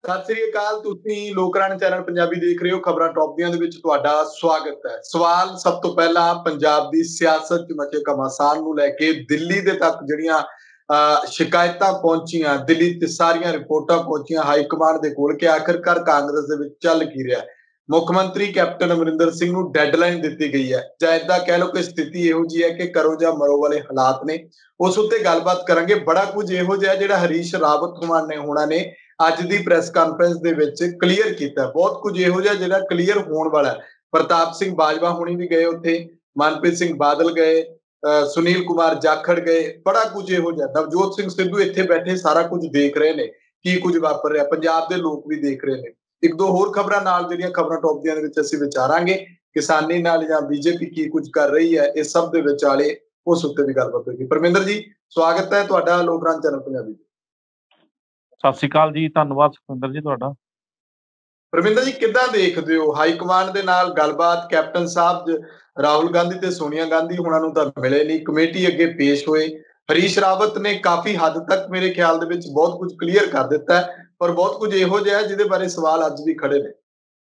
ਸਤਿ ਸ੍ਰੀ ਅਕਾਲ। ਤੁਸੀਂ ਲੋਕਰਾਣੀ ਚੈਨਲ ਪੰਜਾਬੀ ਦੇਖ ਰਹੇ ਹੋ। ਖਬਰਾਂ ਟੌਪ ਦੀਆਂ ਦੇ ਵਿੱਚ ਤੁਹਾਡਾ ਸਵਾਗਤ ਹੈ। ਸਵਾਲ ਸਭ ਤੋਂ ਪਹਿਲਾਂ ਪੰਜਾਬ ਦੀ ਸਿਆਸਤ 'ਚ ਮਚੇ ਘਮਾਸਾਨ ਨੂੰ ਲੈ ਕੇ ਦਿੱਲੀ ਦੇ ਤੱਕ ਜਿਹੜੀਆਂ ਸ਼ਿਕਾਇਤਾਂ ਪਹੁੰਚੀਆਂ, ਦਿੱਲੀ ਤੇ ਸਾਰੀਆਂ ਰਿਪੋਰਟਾਂ ਪਹੁੰਚੀਆਂ ਹਾਈ ਕਮਾਂਡ ਦੇ ਕੋਲ ਕਿ ਆਖਿਰਕਾਰ ਕਾਂਗਰਸ ਦੇ ਵਿੱਚ ਚੱਲ ਕੀ ਰਿਹਾ। ਮੁੱਖ ਮੰਤਰੀ ਕੈਪਟਨ ਅਮਰਿੰਦਰ ਸਿੰਘ ਨੂੰ ਡੈਡਲਾਈਨ ਦਿੱਤੀ ਗਈ ਹੈ, ਜਾਂ ਏਦਾਂ ਕਹਿ ਲਓ ਕਿ ਸਥਿਤੀ ਇਹੋ ਜਿਹੀ ਹੈ ਕਿ ਕਰੋ ਜਾਂ ਮਰੋ ਵਾਲੇ ਹਾਲਾਤ ਨੇ। ਉਸ ਉੱਤੇ ਗੱਲਬਾਤ ਕਰਾਂਗੇ। ਬੜਾ ਕੁਝ ਇਹੋ ਜਿਹਾ ਜਿਹੜਾ ਹਰੀਸ਼ ਰਾਵਤ ਹੋਣਾ ਨੇ ਅੱਜ ਦੀ ਪ੍ਰੈਸ ਕਾਨਫਰੰਸ ਦੇ ਵਿੱਚ ਕਲੀਅਰ ਕੀਤਾ। ਬਹੁਤ ਕੁਝ ਇਹੋ ਜਿਹਾ ਜਿਹੜਾ ਕਲੀਅਰ ਹੋਣ ਵਾਲਾ ਹੈ। ਪ੍ਰਤਾਪ ਸਿੰਘ ਬਾਜਵਾ ਹੁਣੀ ਵੀ ਗਏ ਉੱਥੇ, ਮਨਪ੍ਰੀਤ ਸਿੰਘ ਬਾਦਲ ਗਏ, ਸੁਨੀਲ ਕੁਮਾਰ ਜਾਖੜ ਗਏ। ਬੜਾ ਕੁਝ ਇਹੋ ਜਿਹਾ, ਨਵਜੋਤ ਸਿੰਘ ਸਿੱਧੂ ਇੱਥੇ ਬੈਠੇ ਸਾਰਾ ਕੁਝ ਦੇਖ ਰਹੇ ਨੇ ਕੀ ਕੁਝ ਵਾਪਰ ਰਿਹਾ। ਪੰਜਾਬ ਦੇ ਲੋਕ ਵੀ ਦੇਖ ਰਹੇ ਨੇ। ਇੱਕ ਦੋ ਹੋਰ ਖਬਰਾਂ ਨਾਲ ਜਿਹੜੀਆਂ ਖਬਰਾਂ ਟੌਪ ਦੀਆਂ ਦੇ ਵਿੱਚ ਅਸੀਂ ਵਿਚਾਰਾਂਗੇ। ਕਿਸਾਨੀ ਨਾਲ ਜਾਂ ਬੀਜੇਪੀ ਕੀ ਕੁਝ ਕਰ ਰਹੀ ਹੈ, ਇਸ ਸਭ ਦੇ ਵਿਚਾਲੇ ਉਸ ਉੱਤੇ ਵੀ ਗੱਲਬਾਤ ਹੋਏਗੀ। ਪਰਮਿੰਦਰ ਜੀ, ਸਵਾਗਤ ਹੈ ਤੁਹਾਡਾ ਲੋਕਰਾਣੀ ਚੈਨਲ ਪੰਜਾਬੀ। ਸਤਿ ਸ਼੍ਰੀ ਅਕਾਲ ਜੀ, ਧੰਨਵਾਦ ਸੁਖਵਿੰਦਰ ਜੀ ਤੁਹਾਡਾ। ਪਰਮਿੰਦਰ ਜੀ, ਕਿੱਦਾਂ ਦੇਖਦੇ ਹੋ ਹਾਈ ਕਮਾਂਡ ਦੇ ਨਾਲ ਗੱਲਬਾਤ? ਕੈਪਟਨ ਸਾਹਿਬ ਰਾਹੁਲ ਗਾਂਧੀ ਤੇ ਸੋਨੀਆ ਗਾਂਧੀ ਹੁਣਾਂ ਨੂੰ ਤਾਂ ਮਿਲੇ ਨਹੀਂ, ਕਮੇਟੀ ਅੱਗੇ ਪੇਸ਼ ਹੋਏ। ਹਰੀਸ਼ ਰਾਵਤ ਨੇ ਕਾਫੀ ਹੱਦ ਤੱਕ ਮੇਰੇ ਖਿਆਲ ਦੇ ਵਿੱਚ ਬਹੁਤ ਕੁਝ ਕਲੀਅਰ ਕਰ ਦਿੱਤਾ, ਪਰ ਬਹੁਤ ਕੁਝ ਇਹੋ ਜਿਹਾ ਜਿਹਦੇ ਬਾਰੇ ਸਵਾਲ ਅੱਜ ਵੀ ਖੜੇ ਨੇ।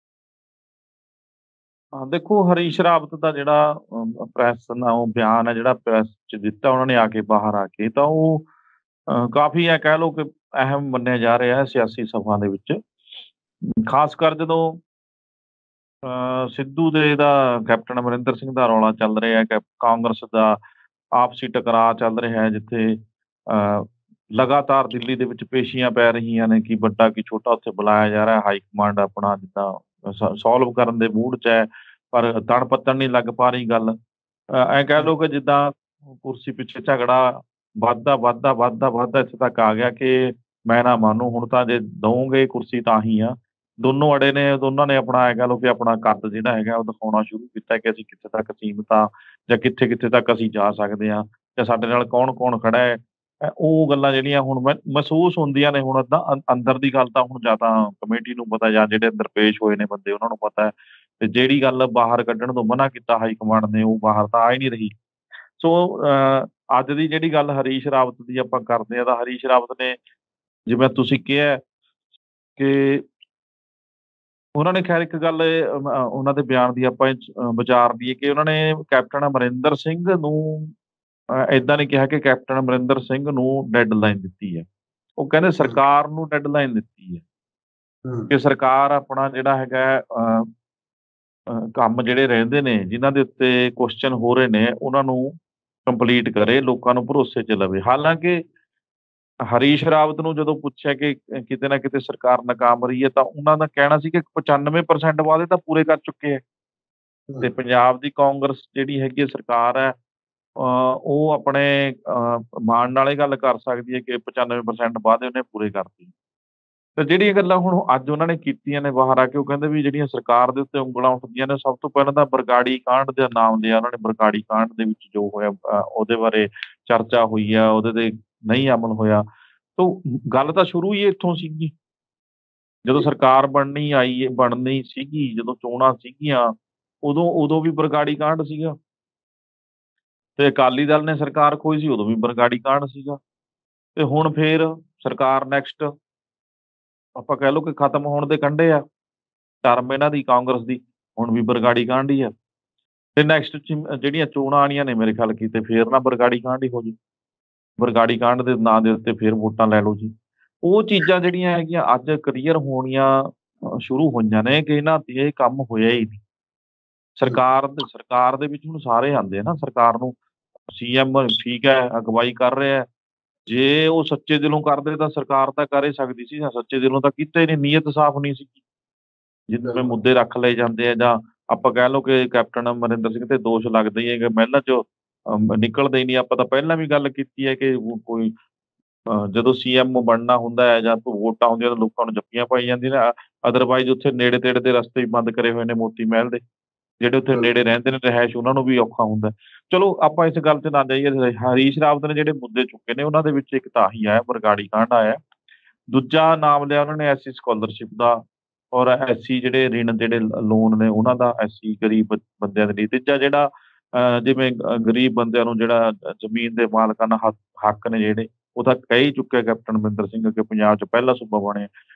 ਦੇਖੋ, ਹਰੀਸ਼ ਰਾਵਤ ਦਾ ਜਿਹੜਾ ਪ੍ਰੈਸ ਦਾ ਉਹ ਬਿਆਨ ਹੈ, ਜਿਹੜਾ ਪ੍ਰੈਸ 'ਚ ਦਿੱਤਾ ਉਹਨਾਂ ਨੇ ਆ ਕੇ ਬਾਹਰ ਆ ਕੇ, ਤਾਂ ਉਹ ਕਾਫੀ ਹੈ ਕਹਿ ਲਓ ਕਿ ਅਹਿਮ ਮੰਨਿਆ ਜਾ ਰਿਹਾ ਸਿਆਸੀ ਸਭਾ ਦੇ ਵਿੱਚ। ਖਾਸ ਕਰ ਜਦੋਂ ਸਿੱਧੂ ਦੇ ਦਾ ਕੈਪਟਨ ਅਮਰਿੰਦਰ ਸਿੰਘ ਦਾ ਰੌਲਾ ਚੱਲ ਰਿਹਾ ਹੈ, ਕਾਂਗਰਸ ਦਾ ਆਪਸੀ ਟਕਰਾਅ ਚੱਲ ਰਿਹਾ ਹੈ, ਜਿੱਥੇ ਲਗਾਤਾਰ ਦਿੱਲੀ ਦੇ ਵਿੱਚ ਪੇਸ਼ੀਆਂ ਪੈ ਰਹੀਆਂ ਨੇ ਕਿ ਵੱਡਾ ਕਿ ਛੋਟਾ ਉੱਥੇ ਬੁਲਾਇਆ ਜਾ ਰਿਹਾ। ਹਾਈ ਕਮਾਂਡ ਆਪਣਾ ਜਿੱਦਾਂ ਸੋਲਵ ਕਰਨ ਦੇ ਮੂਡ 'ਚ ਹੈ, ਪਰ ਤਣ ਪੱਤਣ ਨਹੀਂ ਲੱਗ ਪਾ ਰਹੀ ਗੱਲ। ਐਂ ਕਹਿ ਲਓ ਕਿ ਜਿੱਦਾਂ ਕੁਰਸੀ ਪਿੱਛੇ ਝਗੜਾ ਵੱਧਦਾ ਇੱਥੇ ਤੱਕ ਆ ਗਿਆ ਕਿ ਮੈਂ ਨਾ ਮਾਨੂੰ, ਹੁਣ ਤਾਂ ਜੇ ਦਊਂਗੇ ਕੁਰਸੀ ਤਾਂ ਹੀ ਆ। ਦੋਨੋਂ ਅੜੇ ਨੇ, ਦੋਨਾਂ ਨੇ ਆਪਣਾ ਕਹਿ ਲਓ ਕਿ ਆਪਣਾ ਕੱਦ ਜਿਹੜਾ ਹੈਗਾ ਉਹ ਦਿਖਾਉਣਾ ਸ਼ੁਰੂ ਕੀਤਾ ਕਿ ਅਸੀਂ ਕਿੱਥੇ ਤੱਕ ਸੀਮਤ ਆ, ਜਾਂ ਕਿੱਥੇ ਤੱਕ ਅਸੀਂ ਜਾ ਸਕਦੇ ਹਾਂ, ਜਾਂ ਸਾਡੇ ਨਾਲ ਕੌਣ ਕੌਣ ਖੜਾ ਹੈ। ਉਹ ਗੱਲਾਂ ਜਿਹੜੀਆਂ ਹੁਣ ਮਹਿਸੂਸ ਹੁੰਦੀਆਂ ਨੇ। ਹੁਣ ਅੰਦਰ ਦੀ ਗੱਲ ਤਾਂ ਹੁਣ ਜਾਂ ਤਾਂ ਕਮੇਟੀ ਨੂੰ ਪਤਾ, ਜਾਂ ਜਿਹੜੇ ਅੰਦਰ ਪੇਸ਼ ਹੋਏ ਨੇ ਬੰਦੇ ਉਹਨਾਂ ਨੂੰ ਪਤਾ ਹੈ। ਤੇ ਜਿਹੜੀ ਗੱਲ ਬਾਹਰ ਕੱਢਣ ਤੋਂ ਮਨਾ ਕੀਤਾ ਹਾਈ ਕਮਾਂਡ ਨੇ, ਉਹ ਬਾਹਰ ਤਾਂ ਆ ਹੀ ਨਹੀਂ ਰਹੀ। ਸੋ ਅੱਜ ਦੀ ਜਿਹੜੀ ਗੱਲ ਹਰੀਸ਼ ਰਾਵਤ ਦੀ ਆਪਾਂ ਕਰਦੇ ਹਾਂ, ਤਾਂ ਹਰੀਸ਼ ਰਾਵਤ ਨੇ, ਜਿਵੇਂ ਤੁਸੀਂ ਕਿਹਾ ਕਿ ਉਹਨਾਂ ਨੇ, ਖੈਰ ਇੱਕ ਗੱਲ ਉਹਨਾਂ ਦੇ ਬਿਆਨ ਦੀ ਆਪਾਂ ਵਿਚਾਰ ਲਈਏ ਕਿ ਉਹਨਾਂ ਨੇ ਕੈਪਟਨ ਅਮਰਿੰਦਰ ਸਿੰਘ ਨੂੰ ਏਦਾਂ ਨਹੀਂ ਕਿਹਾ ਕਿ ਕੈਪਟਨ ਅਮਰਿੰਦਰ ਸਿੰਘ ਨੂੰ ਡੈਡਲਾਈਨ ਦਿੱਤੀ ਹੈ। ਉਹ ਕਹਿੰਦੇ ਸਰਕਾਰ ਨੂੰ ਡੈਡਲਾਈਨ ਦਿੱਤੀ ਹੈ ਕਿ ਸਰਕਾਰ ਆਪਣਾ ਜਿਹੜਾ ਹੈਗਾ ਕੰਮ ਜਿਹੜੇ ਰਹਿੰਦੇ ਨੇ, ਜਿਨ੍ਹਾਂ ਦੇ ਉੱਤੇ ਕੁਐਸਚਨ ਹੋ ਰਹੇ ਨੇ, ਉਹਨਾਂ ਨੂੰ ਕੰਪਲੀਟ ਕਰੇ, ਲੋਕਾਂ ਨੂੰ ਭਰੋਸੇ 'ਚ ਲਵੇ। ਹਾਲਾਂਕਿ ਹਰੀਸ਼ ਰਾਵਤ ਨੂੰ ਜਦੋਂ ਪੁੱਛਿਆ ਕਿ ਕਿਤੇ ਨਾ ਕਿਤੇ ਸਰਕਾਰ ਨਾਕਾਮ ਰਹੀ ਹੈ, ਤਾਂ ਉਹਨਾਂ ਦਾ ਕਹਿਣਾ ਸੀ ਕਿ 95% ਵਾਅਦੇ ਤਾਂ ਪੂਰੇ ਕਰ ਚੁੱਕੇ ਹੈ। ਤੇ ਪੰਜਾਬ ਦੀ ਕਾਂਗਰਸ ਜਿਹੜੀ ਹੈਗੀ ਹੈ ਸਰਕਾਰ ਹੈ, ਉਹ ਆਪਣੇ ਮਾਣ ਨਾਲ ਇਹ ਗੱਲ ਕਰ ਸਕਦੀ ਹੈ ਕਿ 95% ਵਾਅਦੇ ਉਹਨੇ ਪੂਰੇ ਕਰਤੇ। ਤੇ ਜਿਹੜੀਆਂ ਗੱਲਾਂ ਹੁਣ ਅੱਜ ਉਹਨਾਂ ਨੇ ਕੀਤੀਆਂ ਨੇ ਬਾਹਰ ਆ ਕੇ, ਉਹ ਕਹਿੰਦੇ ਵੀ ਜਿਹੜੀਆਂ ਸਰਕਾਰ ਦੇ ਉੱਤੇ ਉਂਗਲਾਂ ਉੱਠਦੀਆਂ ਨੇ, ਸਭ ਤੋਂ ਪਹਿਲਾਂ ਤਾਂ ਬਰਗਾੜੀ ਕਾਂਡ ਦਾ ਨਾਮ ਲਿਆ ਉਹਨਾਂ ਨੇ। ਬਰਗਾੜੀ ਕਾਂਡ ਦੇ ਵਿੱਚ ਜੋ ਹੋਇਆ ਉਹਦੇ ਬਾਰੇ ਚਰਚਾ ਹੋਈ ਆ, ਉਹਦੇ ਤੇ ਨਹੀਂ ਅਮਲ ਹੋਇਆ। ਤੋ ਗੱਲ ਤਾਂ ਸ਼ੁਰੂ ਹੀ ਇੱਥੋਂ ਸੀਗੀ, ਜਦੋਂ ਸਰਕਾਰ ਬਣਨੀ ਸੀਗੀ, ਜਦੋਂ ਚੋਣਾਂ ਸੀਗੀਆਂ, ਉਦੋਂ ਵੀ ਬਰਗਾੜੀ ਕਾਂਡ ਸੀਗਾ। ਤੇ ਅਕਾਲੀ ਦਲ ਨੇ ਸਰਕਾਰ ਖੋਈ ਸੀ, ਉਦੋਂ ਵੀ ਬਰਗਾੜੀ ਕਾਂਡ ਸੀਗਾ। ਤੇ ਹੁਣ ਫੇਰ ਸਰਕਾਰ ਨੈਕਸਟ ਆਪਾਂ ਕਹਿ ਲਓ ਕਿ ਖਤਮ ਹੋਣ ਦੇ ਕੰਢੇ ਆ, ਟਰਮ ਇਹਨਾਂ ਦੀ ਕਾਂਗਰਸ ਦੀ, ਹੁਣ ਵੀ ਬਰਗਾੜੀ ਕਾਂਡ ਹੀ ਆ। ਤੇ ਨੈਕਸਟ ਜਿਹੜੀਆਂ ਚੋਣਾਂ ਆਉਣੀਆਂ ਨੇ, ਮੇਰੇ ਖਿਆਲ ਕੀਤੇ ਫੇਰ ਨਾ ਬਰਗਾੜੀ ਕਾਂਡ ਹੀ ਹੋ ਜੀ। ਬਰਗਾੜੀ ਕਾਂਡ ਦੇ ਨਾਂ ਦੇ ਉੱਤੇ ਫੇਰ ਵੋਟਾਂ ਲੈ ਲਓ ਜੀ। ਉਹ ਚੀਜ਼ਾਂ ਜਿਹੜੀਆਂ ਹੈਗੀਆਂ ਅੱਜ ਕਲੀਅਰ ਹੋਣੀਆਂ ਸ਼ੁਰੂ ਹੋਈਆਂ ਨੇ ਕਿ ਇਹਨਾਂ ਤੇ ਇਹ ਕੰਮ ਹੋਇਆ ਹੀ ਨਹੀਂ। ਸਰਕਾਰ ਦੇ ਵਿੱਚ ਹੁਣ ਸਾਰੇ ਆਉਂਦੇ ਆ ਨਾ। ਸਰਕਾਰ ਨੂੰ CM ਠੀਕ ਹੈ, ਅਗਵਾਈ ਕਰ ਰਿਹਾ। ਜੇ ਉਹ ਸੱਚੇ ਦਿਲੋਂ ਕਰਦੇ ਤਾਂ ਸਰਕਾਰ ਤਾਂ ਕਰ ਹੀ ਸਕਦੀ ਸੀ, ਜਾਂ ਸੱਚੇ ਦਿਲੋਂ ਤਾਂ ਕੀਤਾ ਹੀ ਨਹੀਂ, ਨੀਅਤ ਸਾਫ਼ ਨਹੀਂ ਸੀਗੀ। ਜਿਵੇਂ ਮੁੱਦੇ ਰੱਖ ਲਏ ਜਾਂਦੇ ਆ, ਜਾਂ ਆਪਾਂ ਕਹਿ ਲਓ ਕਿ ਕੈਪਟਨ ਅਮਰਿੰਦਰ ਸਿੰਘ ਤੇ ਦੋਸ਼ ਲੱਗਦੇ ਹੀ ਹੈ ਕਿ ਮਹਿਲਾਂ 'ਚ ਨਿਕਲਦੇ ਹੀ ਨਹੀਂ। ਆਪਾਂ ਤਾਂ ਪਹਿਲਾਂ ਵੀ ਗੱਲ ਕੀਤੀ ਹੈ ਕਿ ਕੋਈ ਜਦੋਂ CM ਬਣਨਾ ਹੁੰਦਾ ਹੈ ਜਾਂ ਵੋਟਾਂ ਹੁੰਦੀਆਂ ਤਾਂ ਲੋਕਾਂ ਨੂੰ ਜੱਫੀਆਂ ਪਾਈ ਜਾਂਦੀਆਂ ਨੇ। ਅਦਰਵਾਈਜ਼ ਉੱਥੇ ਨੇੜੇ ਤੇੜੇ ਦੇ ਰਸਤੇ ਵੀ ਬੰਦ ਕਰੇ ਹੋਏ ਨੇ ਮੋਤੀ ਮਹਿਲ ਦੇ। ਜਿਹੜੇ ਉੱਥੇ ਨੇੜੇ ਰਹਿੰਦੇ ਨੇ ਰਿਹਾਇਸ਼, ਉਹਨਾਂ ਨੂੰ ਵੀ ਔਖਾ ਹੁੰਦਾ। ਚਲੋ ਆਪਾਂ ਇਸ ਗੱਲ 'ਚ ਨਾ ਜਾਈਏ। ਹਰੀਸ਼ ਰਾਵਤ ਨੇ ਜਿਹੜੇ ਮੁੱਦੇ ਚੁੱਕੇ ਨੇ, ਉਹਨਾਂ ਦੇ ਵਿੱਚ ਇੱਕ ਤਾਂ ਆਹੀ ਆਇਆ, ਬਰਗਾੜੀ ਕਾਂਡ ਆਇਆ। ਦੂਜਾ ਨਾਮ ਲਿਆ ਉਹਨਾਂ ਨੇ SC ਸਕਾਲਰਸ਼ਿਪ ਦਾ, ਔਰ SC ਜਿਹੜੇ ਰਿਣ, ਜਿਹੜੇ ਲੋਨ ਨੇ ਉਹਨਾਂ ਦਾ, SC ਗਰੀਬ ਬੰਦਿਆਂ ਦੇ ਲਈ। ਤੀਜਾ ਜਿਹੜਾ ਜਿਵੇਂ ਗਰੀਬ ਬੰਦਿਆਂ ਨੂੰ ਜਿਹੜਾ ਜ਼ਮੀਨ ਦੇ ਮਾਲਕਾਨਾ ਹੱਕ ਨੇ ਜਿਹੜੇ, ਉਹ ਤਾਂ ਕਹਿ ਹੀ ਚੁੱਕਿਆ ਕੈਪਟਨ ਅਮਰਿੰਦਰ ਸਿੰਘ ਕਿ ਪੰਜਾਬ 'ਚ ਪਹਿਲਾ ਸੂਬਾ ਬਣਿਆ।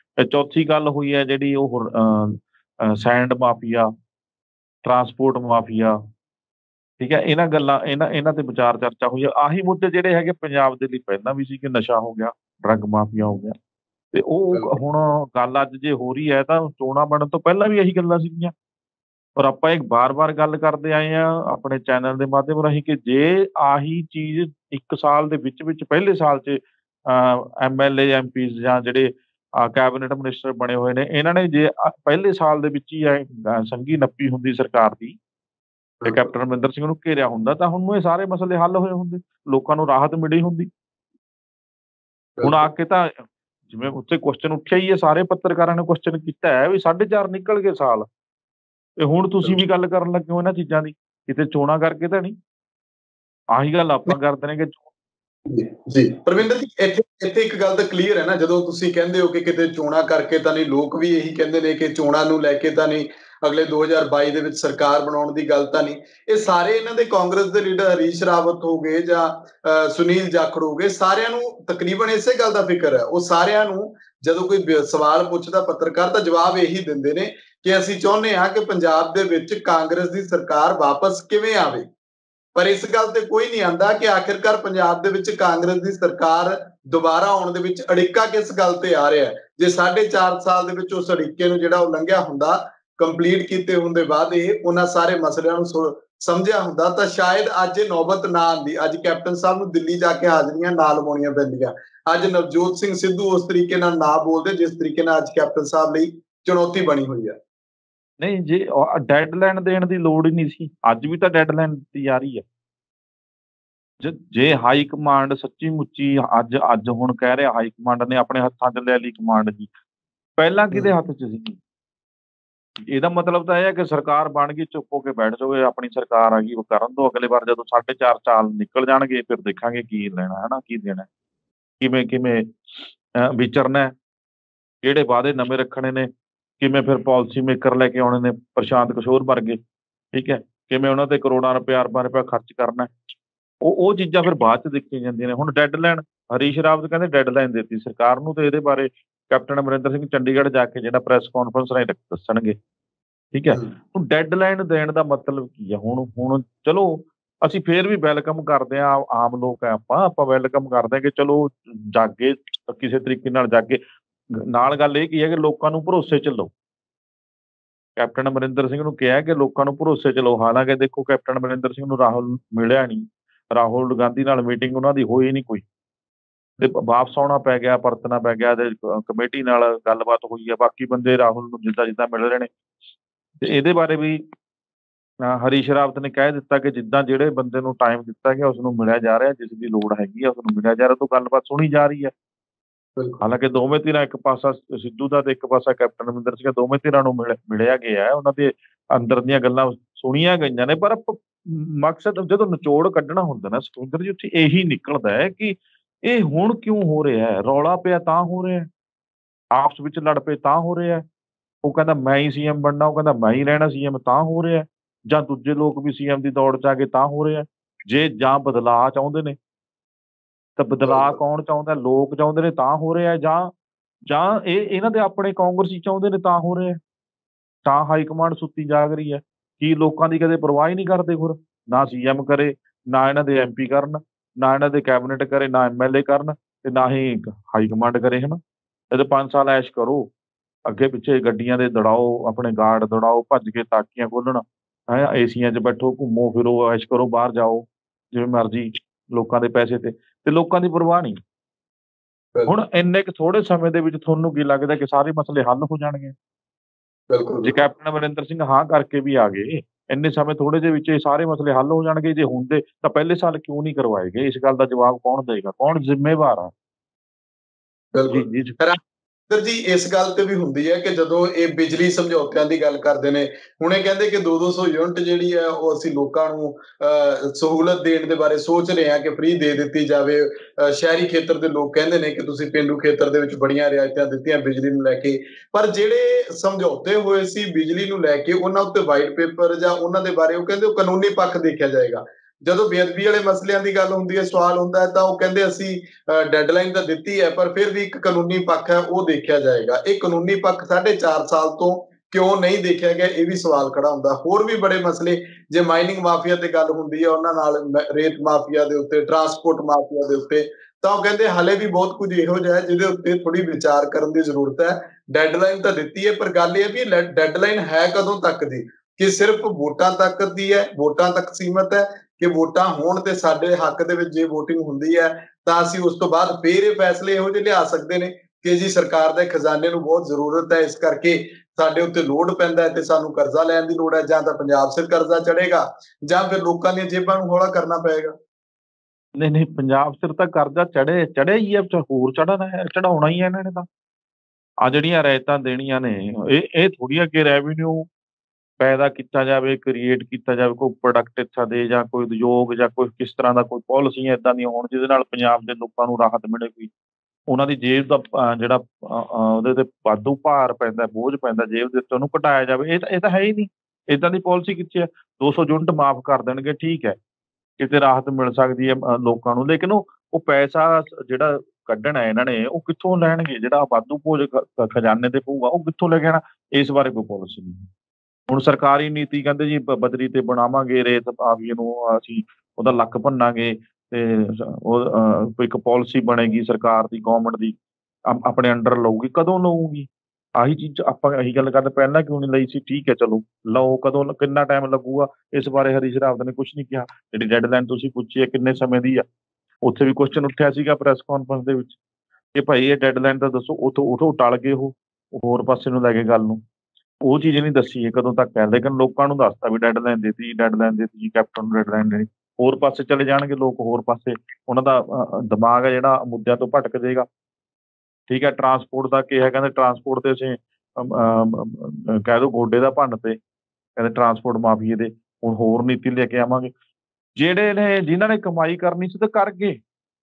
ਤੇ ਚੌਥੀ ਗੱਲ ਹੋਈ ਹੈ ਜਿਹੜੀ ਉਹ ਸੈਂਡ ਮਾਫੀਆ, ਟਰਾਂਸਪੋਰਟ ਮਾਫੀਆ, ਠੀਕ ਹੈ। ਇਹਨਾਂ ਗੱਲਾਂ ਇਹਨਾਂ ਤੇ ਵਿਚਾਰ ਚਰਚਾ ਹੋਈ ਆ। ਆਹੀ ਮੁੱਦੇ ਜਿਹੜੇ ਹੈਗੇ ਪੰਜਾਬ ਦੇ ਲਈ ਪਹਿਲਾਂ ਵੀ ਸੀ ਕਿ ਨਸ਼ਾ ਹੋ ਗਿਆ, ਡਰੱਗ ਮਾਫੀਆ ਹੋ ਗਿਆ, ਤੇ ਉਹ ਬਿਲਕੁਲ ਹੁਣ ਗੱਲ ਅੱਜ ਜੇ ਹੋ ਰਹੀ ਹੈ ਤਾਂ ਚੋਣਾਂ ਬਣਨ ਤੋਂ ਪਹਿਲਾਂ ਵੀ ਇਹੀ ਗੱਲਾਂ ਸੀਗੀਆਂ। ਪਰ ਆਪਾਂ ਇੱਕ ਵਾਰ-ਵਾਰ ਗੱਲ ਕਰਦੇ ਆਏ ਆ ਆਪਣੇ ਚੈਨਲ ਦੇ ਮਾਧਿਅਮ ਰਾਹੀਂ ਕਿ ਜੇ ਆਹੀ ਚੀਜ਼ 1 ਸਾਲ ਦੇ ਵਿੱਚ ਪਹਿਲੇ ਸਾਲ 'ਚ ਐਮਐਲਏ, ਐਮਪੀਜ਼ ਜਾਂ ਜਿਹੜੇ ਕੈਬਨਿਟ ਮਿਨਿਸਟਰ ਬਣੇ ਹੋਏ ਨੇ, ਇਹਨਾਂ ਨੇ ਜੇ ਪਹਿਲੇ ਸਾਲ ਦੇ ਵਿੱਚ ਹੀ ਸੰਘੀ ਨੱਪੀ ਹੁੰਦੀ ਸਰਕਾਰ ਦੀ ਤੇ ਬਿਲਕੁਲ ਕੈਪਟਨ ਅਮਰਿੰਦਰ ਸਿੰਘ ਨੂੰ ਘੇਰਿਆ ਹੁੰਦਾ ਤਾਂ ਹੁਣ ਇਹ ਸਾਰੇ ਮਸਲੇ ਹੱਲ ਹੋਏ ਹੁੰਦੇ, ਲੋਕਾਂ ਨੂੰ ਰਾਹਤ ਮਿਲੀ ਹੁੰਦੀ। ਹੁਣ ਆ ਬਿਲਕੁਲ ਕੇ ਤਾਂ ਜਿਵੇਂ ਉੱਥੇ ਕੁਐਸਚਨ ਉੱਠਿਆ ਹੀ ਹੈ, ਸਾਰੇ ਪੱਤਰਕਾਰਾਂ ਨੇ ਕੁਐਸਚਨ ਕੀਤਾ ਹੈ ਵੀ 4.5 ਨਿਕਲ ਗਏ ਸਾਲ, ਤੇ ਹੁਣ ਤੁਸੀਂ ਵੀ ਗੱਲ ਕਰਨ ਲੱਗੇ ਹੋ ਇਹਨਾਂ ਚੀਜ਼ਾਂ ਦੀ, ਕਿਤੇ ਚੋਣਾਂ ਕਰਕੇ ਤਾਂ ਨਹੀਂ। ਆਹੀ ਗੱਲ ਆਪਾਂ ਕਰਦੇ ਨੇ ਕਿ ਜੀ ਪਰਵਿੰਦਰ ਜੀ, ਇੱਥੇ ਇੱਕ ਗੱਲ ਤਾਂ ਕਲੀਅਰ ਹੈ ਨਾ, ਜਦੋਂ ਤੁਸੀਂ ਕਹਿੰਦੇ ਹੋ ਕਿ ਕਿਤੇ ਚੋਣਾਂ ਕਰਕੇ ਤਾਂ ਨਹੀਂ, ਲੋਕ ਵੀ ਇਹੀ ਕਹਿੰਦੇ ਨੇ ਕਿ ਚੋਣਾਂ ਨੂੰ ਲੈ ਕੇ ਤਾਂ ਨਹੀਂ, ਅਗਲੇ 2022 ਦੇ ਵਿੱਚ ਸਰਕਾਰ ਬਣਾਉਣ ਦੀ ਗੱਲ ਤਾਂ ਨਹੀਂ। ਇਹ ਸਾਰੇ ਇਹਨਾਂ ਦੇ ਕਾਂਗਰਸ ਦੇ ਲੀਡਰ ਹਰੀਸ਼ ਰਾਵਤ ਹੋ ਗਏ ਜਾਂ ਸੁਨੀਲ ਜਾਖੜ ਹੋ ਗਏ, ਸਾਰਿਆਂ ਨੂੰ ਤਕਰੀਬਨ ਇਸੇ ਗੱਲ ਦਾ ਫਿਕਰ ਹੈ। ਉਹ ਸਾਰਿਆਂ ਨੂੰ ਜਦੋਂ ਕੋਈ ਸਵਾਲ ਪੁੱਛਦਾ ਪੱਤਰਕਾਰ ਤਾਂ ਜਵਾਬ ਇਹੀ ਦਿੰਦੇ ਨੇ ਕਿ ਅਸੀਂ ਚਾਹੁੰਦੇ ਹਾਂ ਕਿ ਪੰਜਾਬ ਦੇ ਵਿੱਚ ਕਾਂਗਰਸ ਦੀ ਸਰਕਾਰ ਵਾਪਸ ਕਿਵੇਂ ਆਵੇ। ਪਰ ਇਸ ਗੱਲ ਤੇ ਕੋਈ ਨਹੀਂ ਆਂਦਾ ਕਿ ਆਖਿਰਕਾਰ ਪੰਜਾਬ ਦੇ ਵਿੱਚ ਕਾਂਗਰਸ ਦੀ ਸਰਕਾਰ ਦੁਬਾਰਾ ਆਉਣ ਦੇ ਵਿੱਚ ਅੜਿੱਕਾ ਕਿਸ ਗੱਲ ਤੇ ਆ ਰਿਹਾ ਹੈ। ਜੇ 4.5 ਸਾਲ ਦੇ ਵਿੱਚ ਉਸ ਅੜਿੱਕੇ ਨੂੰ ਜਿਹੜਾ ਉਹ ਲੰਘਿਆ ਹੁੰਦਾ, ਕੰਪਲੀਟ ਕੀਤੇ ਹੁੰਦੇ ਵਾਅਦੇ, ਉਹਨਾਂ ਸਾਰੇ ਮਸਲਿਆਂ ਨੂੰ ਸਮਝਿਆ ਹੁੰਦਾ ਤਾਂ ਸ਼ਾਇਦ ਅੱਜ ਇਹ ਨੌਬਤ ਨਾ ਆਉਂਦੀ। ਅੱਜ ਕੈਪਟਨ ਸਾਹਿਬ ਨੂੰ ਦਿੱਲੀ ਜਾ ਕੇ ਹਾਜ਼ਰੀਆਂ ਨਾ ਲਵਾਉਣੀਆਂ ਪੈਂਦੀਆਂ। ਅੱਜ ਨਵਜੋਤ ਸਿੰਘ ਸਿੱਧੂ ਉਸ ਤਰੀਕੇ ਨਾਲ ਨਾ ਬੋਲਦੇ ਜਿਸ ਤਰੀਕੇ ਨਾਲ ਅੱਜ ਕੈਪਟਨ ਸਾਹਿਬ ਲਈ ਚੁਣੌਤੀ ਬਣੀ ਹੋਈ ਹੈ। ਨਹੀਂ, ਜੇ ਡੈਡਲਾਈਨ ਦੇਣ ਦੀ ਲੋੜ ਹੀ ਨਹੀਂ ਸੀ, ਅੱਜ ਵੀ ਤਾਂ ਡੈਡਲਾਈਨ ਦਿੱਤੀ ਜਾ ਰਹੀ ਹੈ। ਜੇ ਹਾਈ ਕਮਾਂਡ ਸੱਚੀ ਮੁੱਚੀ ਅੱਜ ਹੁਣ ਕਹਿ ਰਿਹਾ ਹਾਈ ਕਮਾਂਡ ਨੇ ਆਪਣੇ ਹੱਥਾਂ 'ਚ ਲੈ ਲਈ ਕਮਾਂਡ ਜੀ, ਪਹਿਲਾਂ ਕਿਹਦੇ ਹੱਥ 'ਚ ਸੀਗੀ? ਇਹਦਾ ਮਤਲਬ ਤਾਂ ਇਹ ਹੈ ਕਿ ਸਰਕਾਰ ਬਣ ਗਈ, ਚੁੱਪ ਹੋ ਕੇ ਬੈਠ ਜਾਓਗੇ, ਆਪਣੀ ਸਰਕਾਰ ਆ ਗਈ, ਉਹ ਕਰਨ ਦੋ। ਅਗਲੇ ਵਾਰ ਜਦੋਂ 4.5 ਸਾਲ ਨਿਕਲ ਜਾਣਗੇ ਫਿਰ ਦੇਖਾਂਗੇ ਕੀ ਲੈਣਾ, ਹਨਾ, ਕੀ ਦੇਣਾ, ਕਿਵੇਂ ਕਿਵੇਂ ਵਿਚਰਨਾ, ਕਿਹੜੇ ਵਾਅਦੇ ਨਵੇਂ ਰੱਖਣੇ ਨੇ, ਕਿਵੇਂ ਫਿਰ ਪਾਲਿਸੀ ਮੇਕਰ ਲੈ ਕੇ ਆਉਣੇ ਨੇ ਪ੍ਰਸ਼ਾਂਤ ਕਿਸ਼ੋਰ ਵਰਗੇ, ਠੀਕ ਹੈ, ਕਿਵੇਂ ਉਹਨਾਂ ਤੇ ਕਰੋੜਾਂ ਰੁਪਇਆ ਖਰਚ ਕਰਨਾ। ਉਹ ਚੀਜ਼ਾਂ ਫਿਰ ਬਾਅਦ 'ਚ ਦੇਖੀਆਂ ਜਾਂਦੀਆਂ ਨੇ। ਹੁਣ ਡੈਡਲਾਈਨ ਹਰੀਸ਼ ਰਾਵਤ ਕਹਿੰਦੇ ਡੈਡਲਾਈਨ ਦਿੱਤੀ ਸਰਕਾਰ ਨੂੰ, ਤੇ ਇਹਦੇ ਬਾਰੇ ਕੈਪਟਨ ਅਮਰਿੰਦਰ ਸਿੰਘ ਚੰਡੀਗੜ੍ਹ ਜਾ ਕੇ ਜਿਹੜਾ ਪ੍ਰੈਸ ਕਾਨਫਰੰਸ ਰਾਹੀਂ ਦੱਸਣਗੇ, ਠੀਕ ਹੈ। ਹੁਣ ਡੈਡਲਾਈਨ ਦੇਣ ਦਾ ਮਤਲਬ ਕੀ ਹੈ? ਹੁਣ ਚਲੋ ਅਸੀਂ ਫੇਰ ਵੀ ਵੈਲਕਮ ਕਰਦੇ ਹਾਂ, ਆਮ ਲੋਕ ਹੈ ਆਪਾਂ ਵੈਲਕਮ ਕਰਦੇ ਹਾਂ ਕਿ ਚਲੋ ਜਾਗੇ, ਕਿਸੇ ਤਰੀਕੇ ਨਾਲ ਜਾਗੇ। ਨਾਲ ਗੱਲ ਇਹ ਕੀ ਹੈ ਕਿ ਲੋਕਾਂ ਨੂੰ ਭਰੋਸੇ 'ਚ ਲਓ। ਕੈਪਟਨ ਅਮਰਿੰਦਰ ਸਿੰਘ ਨੂੰ ਕਿਹਾ ਕਿ ਲੋਕਾਂ ਨੂੰ ਭਰੋਸੇ 'ਚ ਲਓ। ਹਾਲਾਂਕਿ ਦੇਖੋ ਕੈਪਟਨ ਅਮਰਿੰਦਰ ਸਿੰਘ ਨੂੰ ਰਾਹੁਲ ਮਿਲਿਆ ਨਹੀਂ, ਰਾਹੁਲ ਗਾਂਧੀ ਨਾਲ ਮੀਟਿੰਗ ਉਹਨਾਂ ਦੀ ਹੋਈ ਨਹੀਂ ਕੋਈ, ਤੇ ਵਾਪਸ ਆਉਣਾ ਪੈ ਗਿਆ, ਪਰਤਣਾ ਪੈ ਗਿਆ, ਤੇ ਕਮੇਟੀ ਨਾਲ ਗੱਲਬਾਤ ਹੋਈ ਹੈ। ਬਾਕੀ ਬੰਦੇ ਰਾਹੁਲ ਨੂੰ ਜਿੱਦਾਂ ਮਿਲ ਰਹੇ ਨੇ, ਤੇ ਇਹਦੇ ਬਾਰੇ ਵੀ ਹਰੀਸ਼ ਰਾਵਤ ਨੇ ਕਹਿ ਦਿੱਤਾ ਕਿ ਜਿੱਦਾਂ ਜਿਹੜੇ ਬੰਦੇ ਨੂੰ ਟਾਈਮ ਦਿੱਤਾ ਗਿਆ ਉਸਨੂੰ ਮਿਲਿਆ ਜਾ ਰਿਹਾ, ਜਿਸ ਦੀ ਲੋੜ ਹੈਗੀ ਆ ਉਸਨੂੰ ਮਿਲਿਆ ਜਾ ਰਿਹਾ, ਤੋਂ ਗੱਲਬਾਤ ਸੁਣੀ ਜਾ ਰਹੀ ਹੈ। ਹਾਲਾਂਕਿ ਦੋਵੇਂ ਧਿਰਾਂ, ਇੱਕ ਪਾਸਾ ਸਿੱਧੂ ਦਾ ਤੇ ਇੱਕ ਪਾਸਾ ਕੈਪਟਨ ਅਮਰਿੰਦਰ ਸਿੰਘ, ਦੋਵੇਂ ਧਿਰਾਂ ਨੂੰ ਮਿਲਿਆ ਗਿਆ, ਉਹਨਾਂ ਦੇ ਅੰਦਰ ਦੀਆਂ ਗੱਲਾਂ ਸੁਣੀਆਂ ਗਈਆਂ ਨੇ। ਪਰ ਮਕਸਦ ਜਦੋਂ ਨਿਚੋੜ ਕੱਢਣਾ ਹੁੰਦਾ ਨਾ ਸੁਖਵਿੰਦਰ ਜੀ, ਉੱਥੇ ਇਹੀ ਨਿਕਲਦਾ ਹੈ ਕਿ ਇਹ ਹੁਣ ਕਿਉਂ ਹੋ ਰਿਹਾ ਹੈ। ਰੌਲਾ ਪਿਆ ਤਾਂ ਹੋ ਰਿਹਾ, ਆਪਸ ਵਿੱਚ ਲੜ ਪਏ ਤਾਂ ਹੋ ਰਿਹਾ। ਉਹ ਕਹਿੰਦਾ ਮੈਂ ਹੀ ਸੀਐਮ ਬਣਨਾ, ਉਹ ਕਹਿੰਦਾ ਮੈਂ ਹੀ ਰਹਿਣਾ ਸੀਐਮ ਤਾਂ ਹੋ ਰਿਹਾ, ਜਾਂ ਦੂਜੇ ਲੋਕ ਵੀ ਸੀਐਮ ਦੀ ਦੌੜ 'ਚ ਆ ਗਏ ਤਾਂ ਹੋ ਰਿਹਾ। ਜੇ ਜਾਂ ਬਦਲਾਅ ਚਾਹੁੰਦੇ ਨੇ ਤਾਂ ਬਦਲਾਅ ਕੌਣ ਚਾਹੁੰਦਾ? ਲੋਕ ਚਾਹੁੰਦੇ ਨੇ ਤਾਂ ਹੋ ਰਿਹਾ, ਜਾਂ ਇਹਨਾਂ ਦੇ ਆਪਣੇ ਕਾਂਗਰਸੀ ਚਾਹੁੰਦੇ ਨੇ ਤਾਂ ਹੋ ਰਿਹਾ, ਤਾਂ ਹਾਈ ਕਮਾਂਡ ਸੁੱਤੀ ਜਾਗ ਰਹੀ ਹੈ। ਕੀ ਲੋਕਾਂ ਦੀ ਕਦੇ ਪਰਵਾਹ ਹੀ ਨਹੀਂ ਕਰਦੇ? ਫਿਰ ਨਾ ਸੀਐਮ ਕਰੇ, ਨਾ ਇਹਨਾਂ ਦੇ ਐਮਪੀ ਕਰਨ, ਨਾ ਇਹਨਾਂ ਦੇ ਕੈਬਨਿਟ ਕਰੇ, ਨਾ ਐਮਐਲਏ ਕਰਨ, ਤੇ ਨਾ ਹੀ ਹਾਈ ਕਮਾਂਡ ਕਰੇ, ਹਨਾ। ਇਹਦੇ 5 ਸਾਲ ਐਸ਼ ਕਰੋ, ਅੱਗੇ ਪਿੱਛੇ ਗੱਡੀਆਂ ਦੇ ਦੌੜਾਓ, ਆਪਣੇ ਗਾਰਡ ਦੌੜਾਓ, ਭੱਜ ਕੇ ਤਾਕੀਆਂ ਖੋਲਣ, ਏਸੀਆਂ 'ਚ ਬੈਠੋ, ਘੁੰਮੋ ਫਿਰੋ, ਐਸ਼ ਕਰੋ, ਬਾਹਰ ਜਾਓ ਜਿਵੇਂ ਮਰਜ਼ੀ, ਲੋਕਾਂ ਦੇ ਪੈਸੇ ਤੇ ਲੋਕਾਂ ਦੀ ਪਰਵਾਹ ਨਹੀਂ। ਹੁਣ ਇੰਨੇ ਕੁ ਥੋੜੇ ਸਮੇਂ ਦੇ ਵਿੱਚ ਤੁਹਾਨੂੰ ਕੀ ਲੱਗਦਾ ਕਿ ਸਾਰੇ ਮਸਲੇ ਹੱਲ ਹੋ ਜਾਣਗੇ? ਜੇ ਕੈਪਟਨ ਅਮਰਿੰਦਰ ਸਿੰਘ ਹਾਂ ਕਰਕੇ ਵੀ ਆ ਗਏ, ਇੰਨੇ ਸਮੇਂ ਥੋੜੇ ਦੇ ਵਿੱਚ ਇਹ ਸਾਰੇ ਮਸਲੇ ਹੱਲ ਹੋ ਜਾਣਗੇ। ਜੇ ਹੁੰਦੇ ਤਾਂ ਪਹਿਲੇ ਸਾਲ ਕਿਉਂ ਨਹੀਂ ਕਰਵਾਏ ਗਏ? ਇਸ ਗੱਲ ਦਾ ਜਵਾਬ ਕੌਣ ਦੇਗਾ? ਕੌਣ ਜ਼ਿੰਮੇਵਾਰ ਆ? ਜੀ ਜੀ ਜੀ ਇਸ ਗੱਲ ਤੇ ਵੀ ਹੁੰਦੀ ਹੈ ਕਿ ਜਦੋਂ ਇਹ ਬਿਜਲੀ ਸਮਝੌਤਿਆਂ ਦੀ ਗੱਲ ਕਰਦੇ ਨੇ, ਹੁਣ ਇਹ ਕਹਿੰਦੇ ਕਿ 200 ਯੂਨਿਟ ਜਿਹੜੀ ਹੈ ਉਹ ਅਸੀਂ ਲੋਕਾਂ ਨੂੰ ਸਹੂਲਤ ਦੇਣ ਦੇ ਬਾਰੇ ਸੋਚ ਰਹੇ ਹਾਂ ਕਿ ਫ੍ਰੀ ਦੇ ਦਿੱਤੀ ਜਾਵੇ। ਸ਼ਹਿਰੀ ਖੇਤਰ ਦੇ ਲੋਕ ਕਹਿੰਦੇ ਨੇ ਕਿ ਤੁਸੀਂ ਪੇਂਡੂ ਖੇਤਰ ਦੇ ਵਿੱਚ ਬੜੀਆਂ ਰਿਆਇਤਾਂ ਦਿੱਤੀਆਂ ਬਿਜਲੀ ਨੂੰ ਲੈ ਕੇ। ਪਰ ਜਿਹੜੇ ਸਮਝੌਤੇ ਹੋਏ ਸੀ ਬਿਜਲੀ ਨੂੰ ਲੈ ਕੇ, ਉਹਨਾਂ ਉੱਤੇ ਵਾਈਟ ਪੇਪਰ ਜਾਂ ਉਹਨਾਂ ਦੇ ਬਾਰੇ ਉਹ ਕਹਿੰਦੇ ਉਹ ਕਾਨੂੰਨੀ ਪੱਖ ਦੇਖਿਆ ਜਾਏਗਾ। ਜਦੋਂ ਬੇਅਦਬੀ ਵਾਲੇ ਮਸਲਿਆਂ ਦੀ ਗੱਲ ਹੁੰਦੀ ਹੈ, ਸਵਾਲ ਹੁੰਦਾ ਹੈ, ਤਾਂ ਉਹ ਕਹਿੰਦੇ ਅਸੀਂ ਡੈਡਲਾਈਨ ਤਾਂ ਦਿੱਤੀ ਹੈ, ਪਰ ਫਿਰ ਵੀ ਇੱਕ ਕਾਨੂੰਨੀ ਪੱਖ ਹੈ ਉਹ ਦੇਖਿਆ ਜਾਏਗਾ। ਇਹ ਕਾਨੂੰਨੀ ਪੱਖ 4.5 ਸਾਲ ਤੋਂ ਕਿਉਂ ਨਹੀਂ ਦੇਖਿਆ ਗਿਆ, ਇਹ ਵੀ ਸਵਾਲ ਖੜਾ ਹੁੰਦਾ। ਹੋਰ ਵੀ ਬੜੇ ਮਸਲੇ, ਜੇ ਮਾਈਨਿੰਗ ਮਾਫੀਆ ਤੇ ਗੱਲ ਹੁੰਦੀ ਹੈ, ਉਹਨਾਂ ਨਾਲ ਰੇਤ ਮਾਫੀਆ ਦੇ ਉੱਤੇ, ਟਰਾਂਸਪੋਰਟ ਮਾਫੀਆ ਦੇ ਉੱਤੇ, ਤਾਂ ਉਹ ਕਹਿੰਦੇ ਹਾਲੇ ਵੀ ਬਹੁਤ ਕੁਝ ਇਹੋ ਜਿਹਾ ਹੈ ਜਿਹਦੇ ਉੱਤੇ ਥੋੜੀ ਵਿਚਾਰ ਕਰਨ ਦੀ ਜ਼ਰੂਰਤ ਹੈ। ਡੈਡਲਾਈਨ ਤਾਂ ਦਿੱਤੀ ਹੈ, ਪਰ ਗੱਲ ਇਹ ਹੈ ਵੀ ਡੈਡਲਾਈਨ ਹੈ ਕਦੋਂ ਤੱਕ ਦੀ? ਕਿ ਸਿਰਫ ਵੋਟਾਂ ਤੱਕ ਦੀ ਹੈ, ਵੋਟਾਂ ਤੱਕ ਸੀਮਤ ਹੈ, ਕਿ ਵੋਟਾਂ ਹੋਣ ਤੇ ਸਾਡੇ ਹੱਕ ਦੇ ਵਿੱਚ ਜੇ ਵੋਟਿੰਗ ਹੁੰਦੀ ਹੈ ਤਾਂ ਅਸੀਂ ਉਸ ਤੋਂ ਬਾਅਦ ਫੇਰ ਇਹ ਫੈਸਲੇ ਇਹੋ ਜਿਹੇ ਲਿਆ ਸਕਦੇ ਨੇ ਕਿ ਜੀ ਸਰਕਾਰ ਦੇ ਖਜ਼ਾਨੇ ਨੂੰ ਬਹੁਤ ਜ਼ਰੂਰਤ ਹੈ, ਇਸ ਕਰਕੇ ਸਾਡੇ ਉੱਤੇ ਲੋਡ ਪੈਂਦਾ ਹੈ ਤੇ ਸਾਨੂੰ ਕਰਜ਼ਾ ਲੈਣ ਦੀ ਲੋੜ ਹੈ, ਜਾਂ ਤਾਂ ਪੰਜਾਬ ਸਿਰ ਕਰਜ਼ਾ ਚੜੇਗਾ ਜਾਂ ਫਿਰ ਲੋਕਾਂ ਦੀਆਂ ਜੇਬਾਂ ਨੂੰ ਹੌਲਾ ਕਰਨਾ ਪਏਗਾ। ਨਹੀਂ ਨਹੀਂ, ਪੰਜਾਬ ਸਿਰ ਤਾਂ ਕਰਜ਼ਾ ਚੜਿਆ ਹੀ ਹੈ, ਹੋਰ ਚੜ੍ਹਨਾ ਹੈ, ਚੜਾਉਣਾ ਹੀ ਹੈ ਇਹਨਾਂ ਨੇ ਤਾਂ। ਆ ਜਿਹੜੀਆਂ ਰਿਆਇਤਾਂ ਦੇਣੀਆਂ ਨੇ, ਇਹ ਥੋੜੀ ਆ ਕਿ ਰੈਵਨਿਊ ਪੈਦਾ ਕੀਤਾ ਜਾਵੇ, ਕ੍ਰੀਏਟ ਕੀਤਾ ਜਾਵੇ, ਕੋਈ ਪ੍ਰੋਡਕਟ ਇੱਥਾਂ ਦੇ ਜਾਂ ਕੋਈ ਉਦਯੋਗ ਜਾਂ ਕੋਈ ਕਿਸ ਤਰ੍ਹਾਂ ਦਾ ਕੋਈ ਪਾਲਿਸੀਆਂ ਏਦਾਂ ਦੀਆਂ ਹੋਣ ਜਿਹਦੇ ਨਾਲ ਪੰਜਾਬ ਦੇ ਲੋਕਾਂ ਨੂੰ ਰਾਹਤ ਮਿਲੇ, ਕੋਈ ਉਹਨਾਂ ਦੀ ਜੇਬ ਦਾ ਜਿਹੜਾ ਉਹਦੇ ਤੇ ਵਾਧੂ ਭਾਰ ਪੈਂਦਾ, ਬੋਝ ਪੈਂਦਾ ਜੇਬ ਦੇ ਉੱਤੇ, ਉਹਨੂੰ ਘਟਾਇਆ ਜਾਵੇ। ਇਹ ਤਾਂ ਹੈ ਹੀ ਨਹੀਂ। ਏਦਾਂ ਦੀ ਪਾਲਿਸੀ ਕਿੱਥੇ ਹੈ? 200 ਯੂਨਿਟ ਮਾਫ਼ ਕਰ ਦੇਣਗੇ, ਠੀਕ ਹੈ, ਕਿਤੇ ਰਾਹਤ ਮਿਲ ਸਕਦੀ ਹੈ ਲੋਕਾਂ ਨੂੰ, ਲੇਕਿਨ ਉਹ ਪੈਸਾ ਜਿਹੜਾ ਕੱਢਣਾ ਇਹਨਾਂ ਨੇ ਉਹ ਕਿੱਥੋਂ ਲੈਣਗੇ? ਜਿਹੜਾ ਵਾਧੂ ਬੋਝ ਖਜ਼ਾਨੇ ਤੇ ਪਊਗਾ ਉਹ ਕਿੱਥੋਂ ਲੈ ਕੇ ਆਉਣਾ? ਇਸ ਬਾਰੇ ਕੋਈ ਪਾਲਿਸੀ ਨਹੀਂ। ਹੁਣ ਸਰਕਾਰੀ ਨੀਤੀ ਕਹਿੰਦੇ ਜੀ ਬਦਰੀ ਤੇ ਬਣਾਵਾਂਗੇ, ਰੇਤ ਮਾਫੀਏ ਨੂੰ ਅਸੀਂ ਉਹਦਾ ਲੱਕ ਭੰਨਾਂਗੇ ਤੇ ਉਹ ਕੋਈ ਇੱਕ ਪਾਲਿਸੀ ਬਣੇਗੀ ਸਰਕਾਰ ਦੀ, ਗੌਰਮੈਂਟ ਦੀ, ਆਪਣੇ ਅੰਡਰ ਲਊਗੀ। ਕਦੋਂ ਲਊਗੀ? ਆਹੀ ਚੀਜ਼ ਆਪਾਂ ਇਹੀ ਗੱਲ ਕਰਦੇ, ਪਹਿਲਾਂ ਕਿਉਂ ਨਹੀਂ ਲਈ ਸੀ? ਠੀਕ ਹੈ, ਚਲੋ ਲਓ, ਕਦੋਂ, ਕਿੰਨਾ ਟਾਈਮ ਲੱਗੂਗਾ? ਇਸ ਬਾਰੇ ਹਰੀਸ਼ ਰਾਵਤ ਨੇ ਕੁਛ ਨਹੀਂ ਕਿਹਾ। ਜਿਹੜੀ ਡੈਡਲਾਈਨ ਤੁਸੀਂ ਪੁੱਛੀ ਹੈ ਕਿੰਨੇ ਸਮੇਂ ਦੀ ਆ, ਉੱਥੇ ਵੀ ਕੁਐਸਚਨ ਉੱਠਿਆ ਸੀਗਾ ਪ੍ਰੈਸ ਕਾਨਫਰੰਸ ਦੇ ਵਿੱਚ ਕਿ ਭਾਈ ਇਹ ਡੈਡਲਾਈਨ ਤਾਂ ਦੱਸੋ। ਉਥੋਂ ਟਲ ਗਏ ਉਹ ਹੋਰ ਪਾਸੇ ਨੂੰ ਲੈ ਕੇ ਗੱਲ ਨੂੰ। ਉਹ ਚੀਜ਼ ਨਹੀਂ ਦੱਸੀ ਹੈ ਕਦੋਂ ਤੱਕ ਹੈ, ਲੇਕਿਨ ਲੋਕਾਂ ਨੂੰ ਦੱਸਤਾ ਵੀ ਡੈਡਲਾਈਨ ਦਿੱਤੀ, ਡੈਡਲਾਈਨ ਦਿੱਤੀ, ਕੈਪਟਨ ਨੂੰ ਡੈਡਲਾਈਨ ਦੇਣੀ। ਹੋਰ ਪਾਸੇ ਚਲੇ ਜਾਣਗੇ ਲੋਕ, ਹੋਰ ਪਾਸੇ ਉਹਨਾਂ ਦਾ ਦਿਮਾਗ ਹੈ ਜਿਹੜਾ ਮੁੱਦਿਆਂ ਤੋਂ ਭਟਕ ਜਾਏਗਾ। ਠੀਕ ਹੈ, ਟਰਾਂਸਪੋਰਟ ਦਾ ਕਿਹਾ, ਕਹਿੰਦੇ ਟਰਾਂਸਪੋਰਟ ਤੇ ਅਸੀਂ ਕਹਿ ਦਿਓ ਗੋਡੇ ਦਾ ਭੰਨ ਤੇ, ਕਹਿੰਦੇ ਟਰਾਂਸਪੋਰਟ ਮਾਫੀਏ ਦੇ ਹੁਣ ਹੋਰ ਨੀਤੀ ਲੈ ਕੇ ਆਵਾਂਗੇ। ਜਿਹੜੇ ਨੇ ਜਿਨ੍ਹਾਂ ਨੇ ਕਮਾਈ ਕਰਨੀ ਸੀ ਤਾਂ ਕਰ ਗਏ,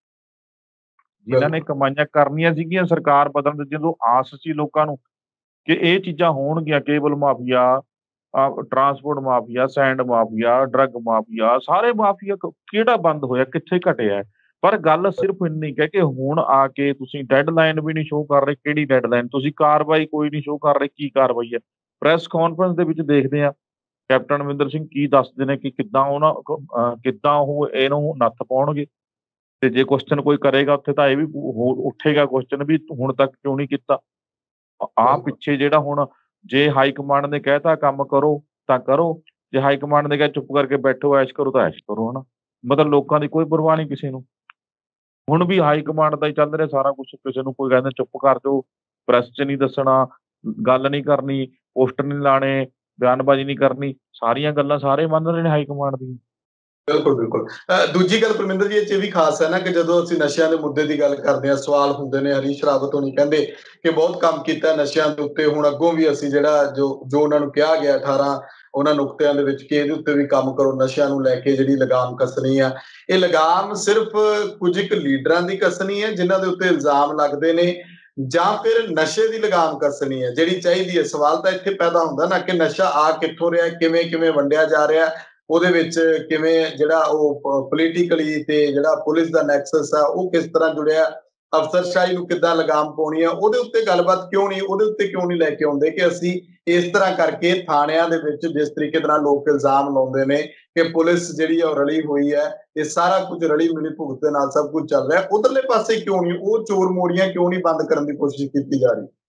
ਜਿਨ੍ਹਾਂ ਨੇ ਕਮਾਈਆਂ ਕਰਨੀਆਂ ਸੀਗੀਆਂ, ਸਰਕਾਰ ਬਦਲਣ ਦੀ ਜਦੋਂ ਆਸ ਸੀ ਲੋਕਾਂ ਨੂੰ ਕਿ ਇਹ ਚੀਜ਼ਾਂ ਹੋਣਗੀਆਂ, cable mafia, transport mafia, sand mafia, drug mafia, ਸਾਰੇ ਮਾਫੀਆ ਕਿਹੜਾ ਬੰਦ ਹੋਇਆ, ਕਿੱਥੇ ਘਟਿਆ? ਪਰ ਗੱਲ ਸਿਰਫ ਇੰਨੀ ਕੁ ਹੈ ਕਿ ਹੁਣ ਆ ਕੇ ਤੁਸੀਂ ਡੈਡਲਾਈਨ ਵੀ ਨਹੀਂ ਸ਼ੋਅ ਕਰ ਰਹੇ। ਕਿਹੜੀ ਡੈਡਲਾਈਨ? ਤੁਸੀਂ ਕਾਰਵਾਈ ਕੋਈ ਨਹੀਂ ਸ਼ੋਅ ਕਰ ਰਹੇ। ਕੀ ਕਾਰਵਾਈ ਹੈ? ਪ੍ਰੈਸ ਕਾਨਫਰੰਸ ਦੇ ਵਿੱਚ ਦੇਖਦੇ ਆ ਕੈਪਟਨ ਅਮਰਿੰਦਰ ਸਿੰਘ ਕੀ ਦੱਸਦੇ ਨੇ ਕਿ ਕਿੱਦਾਂ ਕਿੱਦਾਂ ਉਹ ਇਹਨੂੰ ਨੱਥ ਪਾਉਣਗੇ। ਤੇ ਜੇ ਕੁਐਸਚਨ ਕੋਈ ਕਰੇਗਾ ਉੱਥੇ ਤਾਂ ਇਹ ਵੀ ਉੱਠੇਗਾ ਕੁਐਸਚਨ ਵੀ ਹੁਣ ਤੱਕ ਕਿਉਂ ਨਹੀਂ ਕੀਤਾ। ਪਿੱਛੇ ਜਿਹੜਾ ਹੁਣ ਜੇ ਹਾਈ ਕਮਾਂਡ ਨੇ ਕਹਿਤਾ ਕੰਮ ਕਰੋ ਤਾਂ ਕਰੋ, ਜੇ ਹਾਈ ਕਮਾਂਡ ਨੇ ਕਿਹਾ ਚੁੱਪ ਕਰਕੇ ਬੈਠੋ ਐਸ਼ ਕਰੋ ਤਾਂ ਐਸ਼ ਕਰੋ, ਹਨਾ। ਮਤਲਬ ਲੋਕਾਂ ਦੀ ਕੋਈ ਪਰਵਾਹ ਨਹੀਂ ਕਿਸੇ ਨੂੰ। ਹੁਣ ਵੀ ਹਾਈ ਕਮਾਂਡ ਦਾ ਹੀ ਚੱਲ ਰਿਹਾ ਸਾਰਾ ਕੁਛ। ਕਿਸੇ ਨੂੰ ਕੋਈ ਕਹਿੰਦਾ ਚੁੱਪ ਕਰ ਜਾਓ, ਪ੍ਰੈਸ 'ਚ ਨਹੀਂ ਦੱਸਣਾ, ਗੱਲ ਨਹੀਂ ਕਰਨੀ, ਪੋਸਟਰ ਨਹੀਂ ਲਾਣੇ, ਬਿਆਨਬਾਜ਼ੀ ਨਹੀਂ ਕਰਨੀ, ਸਾਰੀਆਂ ਗੱਲਾਂ ਸਾਰੇ ਮੰਨ ਰਹੇ ਨੇ ਹਾਈ ਕਮਾਂਡ ਦੀਆਂ। ਬਿਲਕੁਲ ਬਿਲਕੁਲ। ਦੂਜੀ ਗੱਲ ਪਰਮਿੰਦਰ ਜੀ ਇਹ 'ਚ ਵੀ ਖਾਸ ਹੈ ਨਾ ਕਿ ਜਦੋਂ ਅਸੀਂ ਨਸ਼ਿਆਂ ਦੇ ਮੁੱਦੇ ਦੀ ਗੱਲ ਕਰਦੇ ਹਾਂ, ਸਵਾਲ ਹੁੰਦੇ ਨੇ। ਹਰੀਸ਼ ਰਾਵਤ ਹੋਣੀ ਕਹਿੰਦੇ ਕਿ ਬਹੁਤ ਕੰਮ ਕੀਤਾ ਨਸ਼ਿਆਂ ਦੇ ਉੱਤੇ, ਹੁਣ ਅੱਗੋਂ ਵੀ ਅਸੀਂ ਜਿਹੜਾ ਜੋ ਉਹਨਾਂ ਨੂੰ ਕਿਹਾ ਗਿਆ 18 ਉਹਨਾਂ ਨੁਕਤਿਆਂ ਦੇ ਵਿੱਚ ਕਿ ਇਹਦੇ ਉੱਤੇ ਵੀ ਕੰਮ ਕਰੋ, ਨਸ਼ਿਆਂ ਨੂੰ ਲੈ ਕੇ ਜਿਹੜੀ ਲਗਾਮ ਕੱਸਣੀ ਆ। ਇਹ ਲਗਾਮ ਸਿਰਫ ਕੁਝ ਇੱਕ ਲੀਡਰਾਂ ਦੀ ਕੱਸਣੀ ਹੈ ਜਿਨ੍ਹਾਂ ਦੇ ਉੱਤੇ ਇਲਜ਼ਾਮ ਲੱਗਦੇ ਨੇ, ਜਾਂ ਫਿਰ ਨਸ਼ੇ ਦੀ ਲਗਾਮ ਕੱਸਣੀ ਹੈ ਜਿਹੜੀ ਚਾਹੀਦੀ ਹੈ? ਸਵਾਲ ਤਾਂ ਇੱਥੇ ਪੈਦਾ ਹੁੰਦਾ ਨਾ ਕਿ ਨਸ਼ਾ ਆ ਕਿੱਥੋਂ ਰਿਹਾ, ਕਿਵੇਂ ਕਿਵੇਂ ਵੰਡਿਆ ਜਾ ਰਿਹਾ, ਉਹਦੇ ਵਿੱਚ ਕਿਵੇਂ ਜਿਹੜਾ ਉਹ ਪੋਲੀਟੀਕਲੀ ਤੇ ਜਿਹੜਾ ਪੁਲਿਸ ਦਾ ਨੈਕਸਸ ਆ ਉਹ ਕਿਸ ਤਰ੍ਹਾਂ ਜੁੜਿਆ, ਅਫਸਰਸ਼ਾਹੀ ਨੂੰ ਕਿੱਦਾਂ ਲਗਾਮ ਪਾਉਣੀ ਆ, ਉਹਦੇ ਉੱਤੇ ਗੱਲਬਾਤ ਕਿਉਂ ਨਹੀਂ, ਉਹਦੇ ਉੱਤੇ ਕਿਉਂ ਨਹੀਂ ਲੈ ਕੇ ਆਉਂਦੇ ਕਿ ਅਸੀਂ ਇਸ ਤਰ੍ਹਾਂ ਕਰਕੇ ਥਾਣਿਆਂ ਦੇ ਵਿੱਚ ਜਿਸ ਤਰੀਕੇ ਦੇ ਨਾਲ ਲੋਕ ਇਲਜ਼ਾਮ ਲਾਉਂਦੇ ਨੇ ਕਿ ਪੁਲਿਸ ਜਿਹੜੀ ਆ ਉਹ ਰਲੀ ਹੋਈ ਹੈ, ਇਹ ਸਾਰਾ ਕੁਝ ਰਲੀ ਮਿਲੀ ਭੁਗਤ ਦੇ ਨਾਲ ਸਭ ਕੁਝ ਚੱਲ ਰਿਹਾ, ਉਧਰਲੇ ਪਾਸੇ ਕਿਉਂ ਨਹੀਂ, ਉਹ ਚੋਰ ਮੋੜੀਆਂ ਕਿਉਂ ਨਹੀਂ ਬੰਦ ਕਰਨ ਦੀ ਕੋਸ਼ਿਸ਼ ਕੀਤੀ ਜਾ ਰਹੀ?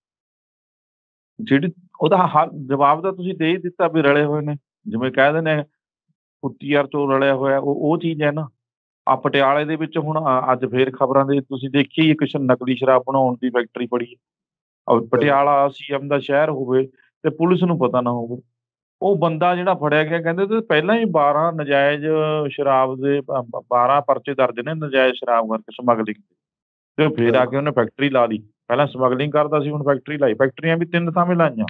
ਜਿਹੜੀ ਉਹਦਾ ਜਵਾਬ ਤਾਂ ਤੁਸੀਂ ਦੇ ਹੀ ਦਿੱਤਾ ਵੀ ਰਲੇ ਹੋਏ ਨੇ। ਜਿਵੇਂ ਕਹਿ ਦਿੰਦੇ ਨੇ ਕੁੱਤੀ ਯਾਰ ਚੋਰ ਰਲਿਆ ਹੋਇਆ, ਉਹ ਚੀਜ਼ ਹੈ ਨਾ। ਪਟਿਆਲੇ ਦੇ ਵਿੱਚ ਹੁਣ ਅੱਜ ਫੇਰ ਖਬਰਾਂ ਦੇ ਤੁਸੀਂ ਦੇਖੀ ਇੱਕ ਨਕਲੀ ਸ਼ਰਾਬ ਬਣਾਉਣ ਦੀ ਫੈਕਟਰੀ ਫੜੀ। ਪਟਿਆਲਾ ਸੀਐਮ ਦਾ ਸ਼ਹਿਰ ਹੋਵੇ ਤੇ ਪੁਲਿਸ ਨੂੰ ਪਤਾ ਨਾ ਹੋਵੇ। ਉਹ ਬੰਦਾ ਜਿਹੜਾ ਫੜਿਆ ਗਿਆ, ਕਹਿੰਦੇ ਤੇ ਪਹਿਲਾਂ ਹੀ 12 ਨਜਾਇਜ਼ ਸ਼ਰਾਬ ਦੇ 12 ਪਰਚੇ ਦਰਜ ਨੇ ਨਜਾਇਜ਼ ਸ਼ਰਾਬ ਕਰਕੇ, ਸਮਗਲਿੰਗ ਤੇ ਫੇਰ ਆ ਕੇ ਉਹਨੇ ਫੈਕਟਰੀ ਲਾ ਲਈ। ਪਹਿਲਾਂ ਸਮਗਲਿੰਗ ਕਰਦਾ ਸੀ, ਹੁਣ ਫੈਕਟਰੀ ਲਾਈ। ਫੈਕਟਰੀਆਂ ਵੀ 3 ਥਾਵੇਂ ਲਾਈਆਂ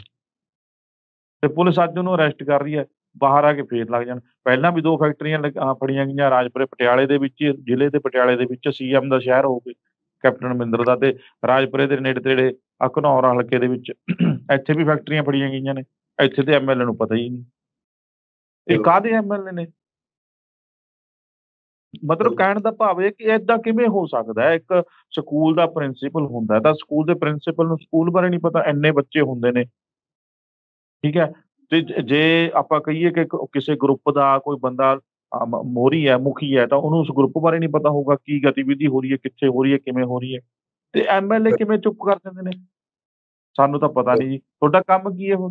ਤੇ ਪੁਲਿਸ ਅੱਜ ਉਹਨੂੰ ਅਰੈਸਟ ਕਰ ਰਹੀ ਹੈ। ਬਾਹਰ ਆ ਕੇ ਫੇਰ ਲੱਗ ਜਾਣ। ਪਹਿਲਾਂ ਵੀ 2 ਫੈਕਟਰੀਆਂ ਫੜੀਆਂ ਗਈਆਂ, ਰਾਜਪੁਰੇ ਪਟਿਆਲੇ ਦੇ ਵਿੱਚ, ਜ਼ਿਲ੍ਹੇ ਤੇ ਪਟਿਆਲੇ ਦੇ ਵਿੱਚ, ਸੀਐਮ ਦਾ ਸ਼ਹਿਰ ਹੋਵੇ ਕੈਪਟਨ ਅਮਰਿੰਦਰ ਦਾ, ਤੇ ਰਾਜਪੁਰੇ ਦੇ ਨੇੜੇ ਤੇੜੇ ਘਨੌਰ ਹਲਕੇ ਦੇ ਵਿੱਚ ਇੱਥੇ ਵੀ ਫੈਕਟਰੀਆਂ ਫੜੀਆਂ ਗਈਆਂ ਨੇ। ਇੱਥੇ ਤੇ ਐਮਐਲਏ ਨੂੰ ਪਤਾ ਹੀ ਨਹੀਂ ਇਹ ਕਾਹਦੇ ਐਮਐਲਏ ਨੇ। ਮਤਲਬ ਕਹਿਣ ਦਾ ਭਾਵ ਇਹ ਕਿ ਏਦਾਂ ਕਿਵੇਂ ਹੋ ਸਕਦਾ ਹੈ? ਇੱਕ ਸਕੂਲ ਦਾ ਪ੍ਰਿੰਸੀਪਲ ਹੁੰਦਾ ਹੈ, ਤਾਂ ਸਕੂਲ ਦੇ ਪ੍ਰਿੰਸੀਪਲ ਨੂੰ ਸਕੂਲ ਬਾਰੇ ਨਹੀਂ ਪਤਾ, ਇੰਨੇ ਬੱਚੇ ਹੁੰਦੇ ਨੇ, ਠੀਕ ਹੈ? ਤੇ ਜੇ ਆਪਾਂ ਕਹੀਏ ਕਿ ਕਿਸੇ ਗਰੁੱਪ ਦਾ ਕੋਈ ਬੰਦਾ ਮੋਹਰੀ ਹੈ, ਮੁਖੀ ਹੈ, ਤਾਂ ਉਹਨੂੰ ਉਸ ਗਰੁੱਪ ਬਾਰੇ ਨਹੀਂ ਪਤਾ ਹੋਊਗਾ, ਕੀ ਗਤੀਵਿਧੀ ਹੋ ਰਹੀ ਹੈ, ਕਿੱਥੇ ਹੋ ਰਹੀ ਹੈ, ਕਿਵੇਂ ਹੋ ਰਹੀ ਹੈ? ਤੇ ਐਮਐਲਏ ਕਿਵੇਂ ਚੁੱਪ ਕਰ ਜਾਂਦੇ ਨੇ? ਸਾਨੂੰ ਤਾਂ ਪਤਾ ਨਹੀਂ ਜੀ। ਤੁਹਾਡਾ ਕੰਮ ਕੀ ਹੈ ਹੁਣ?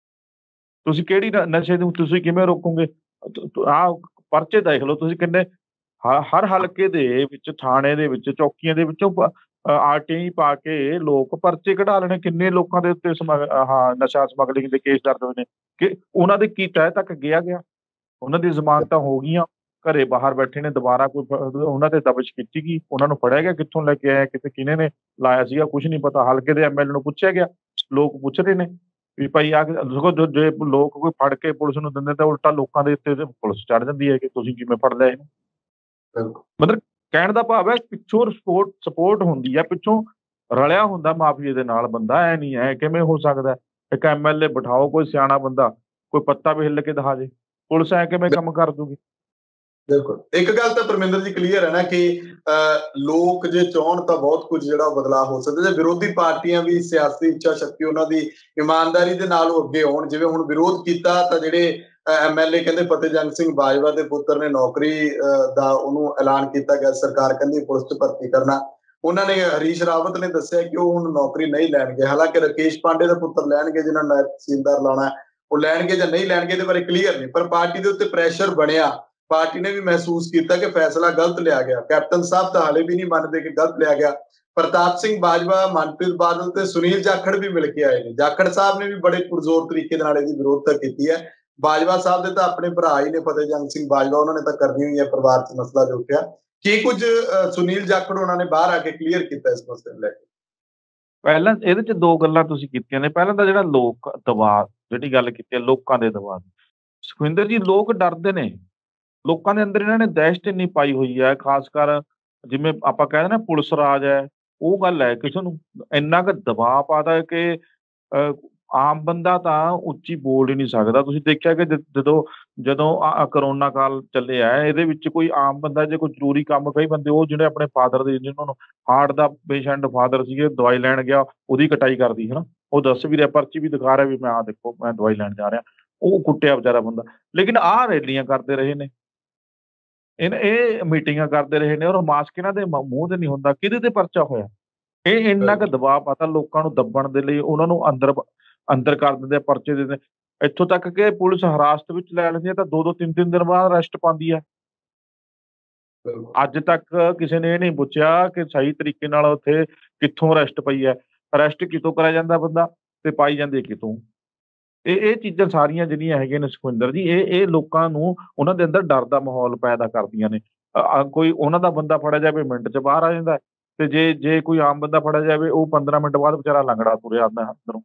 ਤੁਸੀਂ ਕਿਹੜੀ ਨਸ਼ੇ ਨੂੰ ਤੁਸੀਂ ਕਿਵੇਂ ਰੋਕੋਗੇ? ਆਹ ਪਰਚੇ ਦੇਖ ਲਓ ਤੁਸੀਂ ਕਿੰਨੇ ਹਰ ਹਲਕੇ ਦੇ ਵਿੱਚ, ਥਾਣੇ ਦੇ ਵਿੱਚ, ਚੌਕੀਆਂ ਦੇ ਵਿੱਚੋਂ ਆਰਟੀਆਈ ਪਾ ਕੇ ਲੋਕ ਪਰਚੇ ਕਢਾ ਲੈਣੇ। ਕਿੰਨੇ ਲੋਕਾਂ ਦੇ ਉੱਤੇ ਨਸ਼ਾ ਸਮਗਲਿੰਗ ਦੇ ਕੇਸ ਦਰਜ ਹੋਏ ਨੇ, ਕਿ ਉਹਨਾਂ ਦੇ ਕੀ ਤਹਿ ਤੱਕ ਗਿਆ? ਉਹਨਾਂ ਦੀ ਜ਼ਮਾਨਤਾਂ ਹੋ ਗਈਆਂ, ਘਰੇ ਬਾਹਰ ਬੈਠੇ ਨੇ, ਦੁਬਾਰਾ ਕੋਈ ਉਹਨਾਂ ਤੇ ਦਬਿਸ਼ ਕੀਤੀ ਗਈ, ਉਹਨਾਂ ਨੂੰ ਫੜਿਆ ਗਿਆ, ਕਿੱਥੋਂ ਲੈ ਕੇ ਆਇਆ, ਕਿਤੇ ਕਿਹਨੇ ਨੇ ਲਾਇਆ ਸੀਗਾ, ਕੁਛ ਨਹੀਂ ਪਤਾ। ਹਲਕੇ ਦੇ ਐਮਐਲਏ ਨੂੰ ਪੁੱਛਿਆ ਗਿਆ, ਲੋਕ ਪੁੱਛ ਰਹੇ ਨੇ ਵੀ ਭਾਈ ਸਗੋਂ ਜੇ ਲੋਕ ਕੋਈ ਫੜ ਕੇ ਪੁਲਿਸ ਨੂੰ ਦਿੰਦੇ ਤਾਂ ਉਲਟਾ ਲੋਕਾਂ ਦੇ ਉੱਤੇ ਪੁਲਿਸ ਚੜ੍ਹ ਜਾਂਦੀ ਹੈ ਕਿ ਤੁਸੀਂ ਕਿਵੇਂ ਫੜ ਲਿਆ ਇਹਨੂੰ। ਮਤਲਬ ਕਹਿਣ ਦਾ ਭਾਵ ਹੈ ਪਿੱਛੋਂ ਸਪੋਰਟ ਹੁੰਦੀ ਹੈ, ਪਿੱਛੋਂ ਰਲਿਆ ਹੁੰਦਾ ਮਾਫੀਏ ਦੇ ਨਾਲ ਬੰਦਾ। ਐ ਨਹੀਂ ਐ ਕਿਵੇਂ ਹੋ ਸਕਦਾ? ਇੱਕ ਐਮਐਲਏ ਬਿਠਾਓ, ਕੋਈ ਸਿਆਣਾ ਬੰਦਾ, ਕੋਈ ਪੱਤਾ ਵੀ ਹਿੱਲ ਕੇ ਦਿਖਾ ਜੇ, ਪੁਲਿਸ ਐ ਕਿਵੇਂ ਕੰਮ ਕਰ ਦੂਗੀ? ਬਿਲਕੁਲ। ਇੱਕ ਗੱਲ ਤਾਂ ਪਰਮਿੰਦਰ ਜੀ ਕਲੀਅਰ ਹੈ ਨਾ ਕਿ ਲੋਕ ਜੇ ਚਾਹੁਣ ਤਾਂ ਬਹੁਤ ਕੁਝ ਜਿਹੜਾ ਬਦਲਾਅ ਹੋ ਸਕਦਾ। ਜੇ ਵਿਰੋਧੀ ਪਾਰਟੀਆਂ ਵੀ ਸਿਆਸੀ ਇੱਛਾ ਸ਼ਕਤੀ ਉਹਨਾਂ ਦੀ ਇਮਾਨਦਾਰੀ ਦੇ ਨਾਲ ਉਹ ਅੱਗੇ ਆਉਣ, ਜਿਵੇਂ ਹੁਣ ਵਿਰੋਧ ਕੀਤਾ ਤਾਂ ਜਿਹੜੇ ਐਮਐਲਏ ਕਹਿੰਦੇ ਫਤਿਹਜੰਗ ਸਿੰਘ ਬਾਜਵਾ ਦੇ ਪੁੱਤਰ ਨੇ ਨੌਕਰੀ ਦਾ ਉਹਨੂੰ ਐਲਾਨ ਕੀਤਾ ਗਿਆ, ਸਰਕਾਰ ਕਹਿੰਦੀ ਪੁਲਿਸ 'ਚ ਭਰਤੀ ਕਰਨਾ। ਉਹਨਾਂ ਨੇ ਹਰੀਸ਼ ਰਾਵਤ ਨੇ ਦੱਸਿਆ ਕਿ ਉਹ ਹੁਣ ਨੌਕਰੀ ਨਹੀਂ ਲੈਣਗੇ, ਹਾਲਾਂਕਿ ਰਾਕੇਸ਼ ਪਾਂਡੇ ਦਾ ਪੁੱਤਰ ਲੈਣਗੇ ਜਿਹਨਾਂ ਨੂੰ ਨਾਇਬ ਤਹਿਸੀਲਦਾਰ ਲਾਉਣਾ, ਉਹ ਲੈਣਗੇ ਜਾਂ ਨਹੀਂ ਲੈਣਗੇ ਇਹਦੇ ਬਾਰੇ ਕਲੀਅਰ ਨਹੀਂ। ਪਰ ਪਾਰਟੀ ਦੇ ਉੱਤੇ ਪ੍ਰੈਸ਼ਰ ਬਣਿਆ, ਪਾਰਟੀ ਨੇ ਵੀ ਮਹਿਸੂਸ ਕੀਤਾ ਕਿ ਫੈਸਲਾ ਗਲਤ ਲਿਆ ਗਿਆ। ਕੈਪਟਨ ਸਾਹਿਬ ਤਾਂ ਹਾਲੇ ਵੀ ਨਹੀਂ ਮੰਨਦੇ ਕਿ ਗਲਤ ਲਿਆ ਗਿਆ। ਪ੍ਰਤਾਪ ਸਿੰਘ ਬਾਜਵਾ, ਮਨਪ੍ਰੀਤ ਬਾਦਲ ਤੇ ਸੁਨੀਲ ਜਾਖੜ ਵੀ ਮਿਲ ਕੇ ਆਏ ਨੇ। ਜਾਖੜ ਸਾਹਿਬ ਨੇ ਵੀ ਬੜੇ ਪੁਰਜ਼ੋਰ ਤਰੀਕੇ ਨਾਲ ਇਹਦੀ ਵਿਰੋਧਤਾ ਕੀਤੀ ਹੈ। ਬਾਜਵਾ ਸਾਹਿਬ ਦੇ ਤਾਂ ਆਪਣੇ ਭਰਾ ਹੀ ਨੇ ਫਤਿਹਜੰਗ ਸਿੰਘ ਬਾਜਵਾ, ਉਹਨਾਂ ਨੇ ਤਾਂ ਕਰਨੀ ਹੋਈ ਹੈ ਪਰਿਵਾਰ 'ਚ ਮਸਲਾ ਜੋ ਉੱਠਿਆ। ਕੀ ਕੁਝ ਸੁਨੀਲ ਜਾਖੜ ਉਹਨਾਂ ਨੇ ਬਾਹਰ ਆ ਕੇ ਕਲੀਅਰ ਕੀਤਾ ਇਸ ਮਸਲੇ ਨੂੰ ਲੈ ਕੇ? ਪਹਿਲਾਂ ਇਹਦੇ 'ਚ 2 ਗੱਲਾਂ ਤੁਸੀਂ ਕੀਤੀਆਂ ਨੇ। ਪਹਿਲਾਂ ਤਾਂ ਜਿਹੜਾ ਲੋਕ ਦਬਾਅ, ਜਿਹੜੀ ਗੱਲ ਕੀਤੀ ਹੈ ਲੋਕਾਂ ਦੇ ਦਬਾਅ ਦੀ। ਸੁਖਵਿੰਦਰ ਜੀ, ਲੋਕ ਡਰਦੇ ਨੇ। ਲੋਕਾਂ ਦੇ ਅੰਦਰ ਇਹਨਾਂ ਨੇ ਦਹਿਸ਼ਤ ਇੰਨੀ ਪਾਈ ਹੋਈ ਹੈ, ਖ਼ਾਸ ਕਰ ਜਿਵੇਂ ਆਪਾਂ ਕਹਿ ਦਿੰਦੇ ਨਾ ਪੁਲਿਸ ਰਾਜ ਹੈ, ਉਹ ਗੱਲ ਹੈ। ਕਿਸੇ ਨੂੰ ਇੰਨਾ ਕੁ ਦਬਾਅ ਪਾਤਾ ਕਿ ਆਮ ਬੰਦਾ ਤਾਂ ਉੱਚੀ ਬੋਲ ਹੀ ਨਹੀਂ ਸਕਦਾ। ਤੁਸੀਂ ਦੇਖਿਆ ਕਿ ਜਦੋਂ ਕਰੋਨਾ ਕਾਲ ਚੱਲਿਆ, ਇਹਦੇ ਵਿੱਚ ਕੋਈ ਆਮ ਬੰਦਾ ਜੇ ਕੋਈ ਜ਼ਰੂਰੀ ਕੰਮ, ਕਈ ਬੰਦੇ ਉਹ ਜਿਹੜੇ ਆਪਣੇ ਫਾਦਰ ਦੇ, ਜਿਹਨਾਂ ਨੂੰ ਹਾਰਟ ਦਾ ਪੇਸ਼ੈਂਟ ਫਾਦਰ ਸੀਗੇ, ਦਵਾਈ ਲੈਣ ਗਿਆ, ਉਹਦੀ ਕਟਾਈ ਕਰਦੀ ਹੈ ਨਾ, ਉਹ ਦੱਸ ਵੀ ਰਿਹਾ, ਪਰਚੀ ਵੀ ਦਿਖਾ ਰਿਹਾ ਵੀ ਮੈਂ ਆਹ ਦੇਖੋ ਮੈਂ ਦਵਾਈ ਲੈਣ ਜਾ ਰਿਹਾ, ਉਹ ਕੁੱਟਿਆ ਵਿਚਾਰਾ ਬੰਦਾ। ਲੇਕਿਨ ਆਹ ਰੈਲੀਆਂ ਕਰਦੇ ਰਹੇ ਨੇ, ਇਹ ਮੀਟਿੰਗਾਂ ਕਰਦੇ ਰਹੇ ਨੇ, ਔਰ ਮਾਸਕ ਇਹਨਾਂ ਦੇ ਮੂੰਹ ਤੇ ਨਹੀਂ ਹੁੰਦਾ। ਕਿਹਦੇ ਤੇ ਪਰਚਾ ਹੋਇਆ? ਇਹ ਇੰਨਾ ਕੁ ਦਬਾਅ ਪਾਤਾ ਲੋਕਾਂ ਨੂੰ ਦੱਬਣ ਦੇ ਲਈ, ਉਹਨਾਂ ਨੂੰ ਅੰਦਰ ਕਰ ਦਿੰਦੇ ਆ, ਪਰਚੇ ਦੇ ਦਿੰਦੇ। ਇੱਥੋਂ ਤੱਕ ਕਿ ਪੁਲਿਸ ਹਿਰਾਸਤ ਵਿੱਚ ਲੈ ਲੈਂਦੀ ਹੈ ਤਾਂ 2-2 3-3 ਦਿਨ ਬਾਅਦ ਅਰੈਸਟ ਪਾਉਂਦੀ ਹੈ। ਅੱਜ ਤੱਕ ਕਿਸੇ ਨੇ ਇਹ ਨਹੀਂ ਪੁੱਛਿਆ ਕਿ ਸਹੀ ਤਰੀਕੇ ਨਾਲ ਉੱਥੇ ਕਿੱਥੋਂ ਅਰੈਸਟ ਪਈ ਹੈ, ਅਰੈਸਟ ਕਿਤੋਂ ਕਰਿਆ ਜਾਂਦਾ ਬੰਦਾ ਤੇ ਪਾਈ ਜਾਂਦੀ ਕਿਤੋਂ। ਇਹ ਚੀਜ਼ਾਂ ਸਾਰੀਆਂ ਜਿਹੜੀਆਂ ਹੈਗੀਆਂ ਨੇ ਸੁਖਵਿੰਦਰ ਜੀ, ਇਹ ਲੋਕਾਂ ਨੂੰ ਉਹਨਾਂ ਦੇ ਅੰਦਰ ਡਰ ਦਾ ਮਾਹੌਲ ਪੈਦਾ ਕਰਦੀਆਂ ਨੇ। ਕੋਈ ਉਹਨਾਂ ਦਾ ਬੰਦਾ ਫੜਿਆ ਜਾਵੇ, ਮਿੰਟ 'ਚ ਬਾਹਰ ਆ ਜਾਂਦਾ, ਤੇ ਜੇ ਕੋਈ ਆਮ ਬੰਦਾ ਫੜਿਆ ਜਾਵੇ, ਉਹ 15 ਮਿੰਟ ਬਾਅਦ ਵਿਚਾਰਾ ਲੰਗੜਾ ਤੁਰਿਆ ਆਉਂਦਾ ਅੰਦਰੋਂ।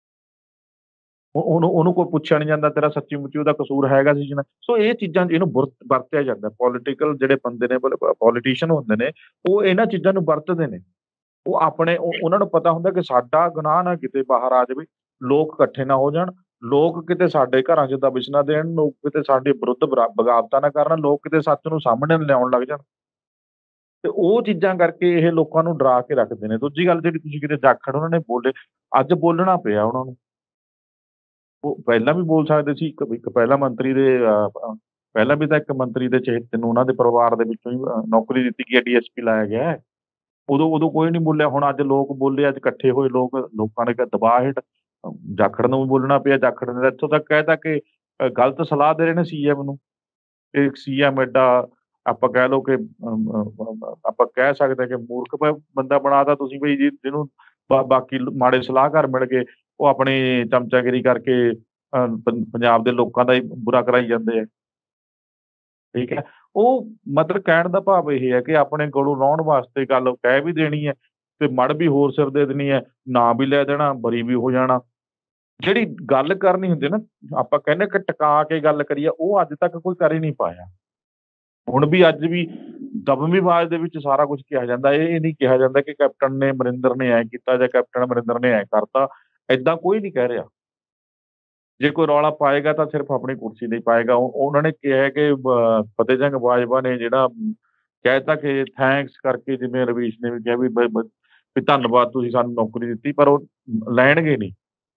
ਉਹਨੂੰ ਕੋਈ ਪੁੱਛਿਆ ਨਹੀਂ ਜਾਂਦਾ ਤੇਰਾ ਸੱਚੀ ਮੁੱਚੀ ਉਹਦਾ ਕਸੂਰ ਹੈਗਾ ਸੀ ਜਾਂ ਨਹੀਂ। ਸੋ ਇਹ ਚੀਜ਼ਾਂ ਇਹਨੂੰ ਵਰਤਿਆ ਜਾਂਦਾ। ਪੋਲੀਟੀਕਲ ਜਿਹੜੇ ਬੰਦੇ ਨੇ, ਪੋਲੀਟੀਸ਼ੀਅਨ ਹੁੰਦੇ ਨੇ, ਉਹ ਇਹਨਾਂ ਚੀਜ਼ਾਂ ਨੂੰ ਵਰਤਦੇ ਨੇ। ਉਹ ਆਪਣੇ ਉਹਨਾਂ ਨੂੰ ਪਤਾ ਹੁੰਦਾ ਕਿ ਸਾਡਾ ਗੁਨਾਹ ਨਾ ਕਿਤੇ ਬਾਹਰ ਆ ਜਾਵੇ, ਲੋਕ ਇਕੱਠੇ ਨਾ ਹੋ ਜਾਣ, ਲੋਕ ਕਿਤੇ ਸਾਡੇ ਘਰਾਂ 'ਚ ਦਬਿਸ਼ ਨਾ ਦੇਣ, ਲੋਕ ਕਿਤੇ ਸਾਡੇ ਵਿਰੁੱਧ ਬਗਾਵਤਾਂ ਨਾ ਕਰਨ, ਲੋਕ ਕਿਤੇ ਸੱਚ ਨੂੰ ਸਾਹਮਣੇ ਲਿਆਉਣ ਲੱਗ ਜਾਣ। ਤੇ ਉਹ ਚੀਜ਼ਾਂ ਕਰਕੇ ਇਹ ਲੋਕਾਂ ਨੂੰ ਡਰਾ ਕੇ ਰੱਖਦੇ ਨੇ। ਦੂਜੀ ਗੱਲ ਜਿਹੜੀ ਤੁਸੀਂ ਕਿਤੇ ਜਾਖੜ ਉਹਨਾਂ ਨੇ ਬੋਲੇ, ਅੱਜ ਬੋਲਣਾ ਪਿਆ ਉਹਨਾਂ ਨੂੰ। ਉਹ ਪਹਿਲਾਂ ਵੀ ਬੋਲ ਸਕਦੇ ਸੀ। ਇੱਕ ਪਹਿਲਾਂ ਮੰਤਰੀ ਦੇ ਪਹਿਲਾਂ ਵੀ ਤਾਂ ਇੱਕ ਮੰਤਰੀ ਦੇ ਚਹੇਤੇ ਨੂੰ ਉਹਨਾਂ ਦੇ ਪਰਿਵਾਰ ਦੇ ਵਿੱਚੋਂ ਹੀ ਨੌਕਰੀ ਦਿੱਤੀ ਗਈ ਹੈ, ਡੀਐਸਪੀ ਲਾਇਆ ਗਿਆ ਹੈ। ਉਦੋਂ ਕੋਈ ਨਹੀਂ ਬੋਲਿਆ। ਹੁਣ ਅੱਜ ਲੋਕ ਬੋਲੇ, ਅੱਜ ਇਕੱਠੇ ਹੋਏ ਲੋਕਾਂ ਨੇ ਦਬਾਅ ਹੇਠ ਜਾਖੜ ਨੂੰ ਵੀ ਬੋਲਣਾ ਪਿਆ। ਜਾਖੜ ਨੇ ਇੱਥੋਂ ਤੱਕ ਕਹਿ ਤਾ ਕਿ ਗਲਤ ਸਲਾਹ ਦੇ ਰਹੇ ਨੇ ਸੀਐਮ ਨੂੰ। ਇਹ ਸੀਐਮ ਐਡਾ ਆਪਾਂ ਕਹਿ ਲਓ ਕਿ ਆਪਾਂ ਕਹਿ ਸਕਦੇ ਕਿ ਮੂਰਖ ਬੰਦਾ ਬਣਾ ਤਾ ਤੁਸੀਂ ਬਈ, ਜਿਹਨੂੰ ਬਾਕੀ ਮਾੜੇ ਸਲਾਹਕਾਰ ਮਿਲ ਗਏ, ਉਹ ਆਪਣੀ ਚਮਚਾਗਿਰੀ ਕਰਕੇ ਪੰਜਾਬ ਦੇ ਲੋਕਾਂ ਦਾ ਹੀ ਬੁਰਾ ਕਰਾਈ ਜਾਂਦੇ ਆ। ਠੀਕ ਹੈ। ਉਹ ਮਤਲਬ ਕਹਿਣ ਦਾ ਭਾਵ ਇਹ ਹੈ ਕਿ ਆਪਣੇ ਗਲੋਂ ਲਾਹੁਣ ਵਾਸਤੇ ਗੱਲ ਕਹਿ ਵੀ ਦੇਣੀ ਹੈ ਤੇ ਮੜ ਵੀ ਹੋਰ ਸਿਰ ਦੇ ਦੇਣੀ ਹੈ, ਨਾਂ ਵੀ ਲੈ ਦੇਣਾ, ਬਰੀ ਵੀ ਹੋ ਜਾਣਾ। ਜਿਹੜੀ ਗੱਲ ਕਰਨੀ ਹੁੰਦੀ ਨਾ, ਆਪਾਂ ਕਹਿੰਦੇ ਕਿ ਟਿਕਾ ਕੇ ਗੱਲ ਕਰੀਏ, ਉਹ ਅੱਜ ਤੱਕ ਕੋਈ ਕਰ ਹੀ ਨਹੀਂ ਪਾਇਆ। ਹੁਣ ਵੀ ਅੱਜ ਵੀ ਦਬਵੀਂ ਆਵਾਜ਼ ਦੇ ਵਿੱਚ ਸਾਰਾ ਕੁਝ ਕਿਹਾ ਜਾਂਦਾ। ਇਹ ਨਹੀਂ ਕਿਹਾ ਜਾਂਦਾ ਕਿ ਕੈਪਟਨ ਨੇ ਅਮਰਿੰਦਰ ਨੇ ਐਂ ਕੀਤਾ ਜਾਂ ਕੈਪਟਨ ਅਮਰਿੰਦਰ ਨੇ ਐਂ ਕਰਤਾ। ਏਦਾਂ ਕੋਈ ਨਹੀਂ ਕਹਿ ਰਿਹਾ। ਜੇ ਕੋਈ ਰੌਲਾ ਪਾਏਗਾ ਤਾਂ ਸਿਰਫ ਆਪਣੀ ਕੁਰਸੀ ਲਈ ਪਾਏਗਾ। ਉਹਨਾਂ ਨੇ ਕਿਹਾ ਕਿ ਫਤਿਹ ਸਿੰਘ ਬਾਜਵਾ ਨੇ ਜਿਹੜਾ ਕਹਿ ਤਾ ਕਿ ਥੈਂਕਸ ਕਰਕੇ, ਜਿਵੇਂ ਰਵੀਸ਼ ਨੇ ਵੀ ਕਿਹਾ ਵੀ ਧੰਨਵਾਦ ਤੁਸੀਂ ਸਾਨੂੰ ਨੌਕਰੀ ਦਿੱਤੀ, ਪਰ ਉਹ ਲੈਣਗੇ ਨਹੀਂ।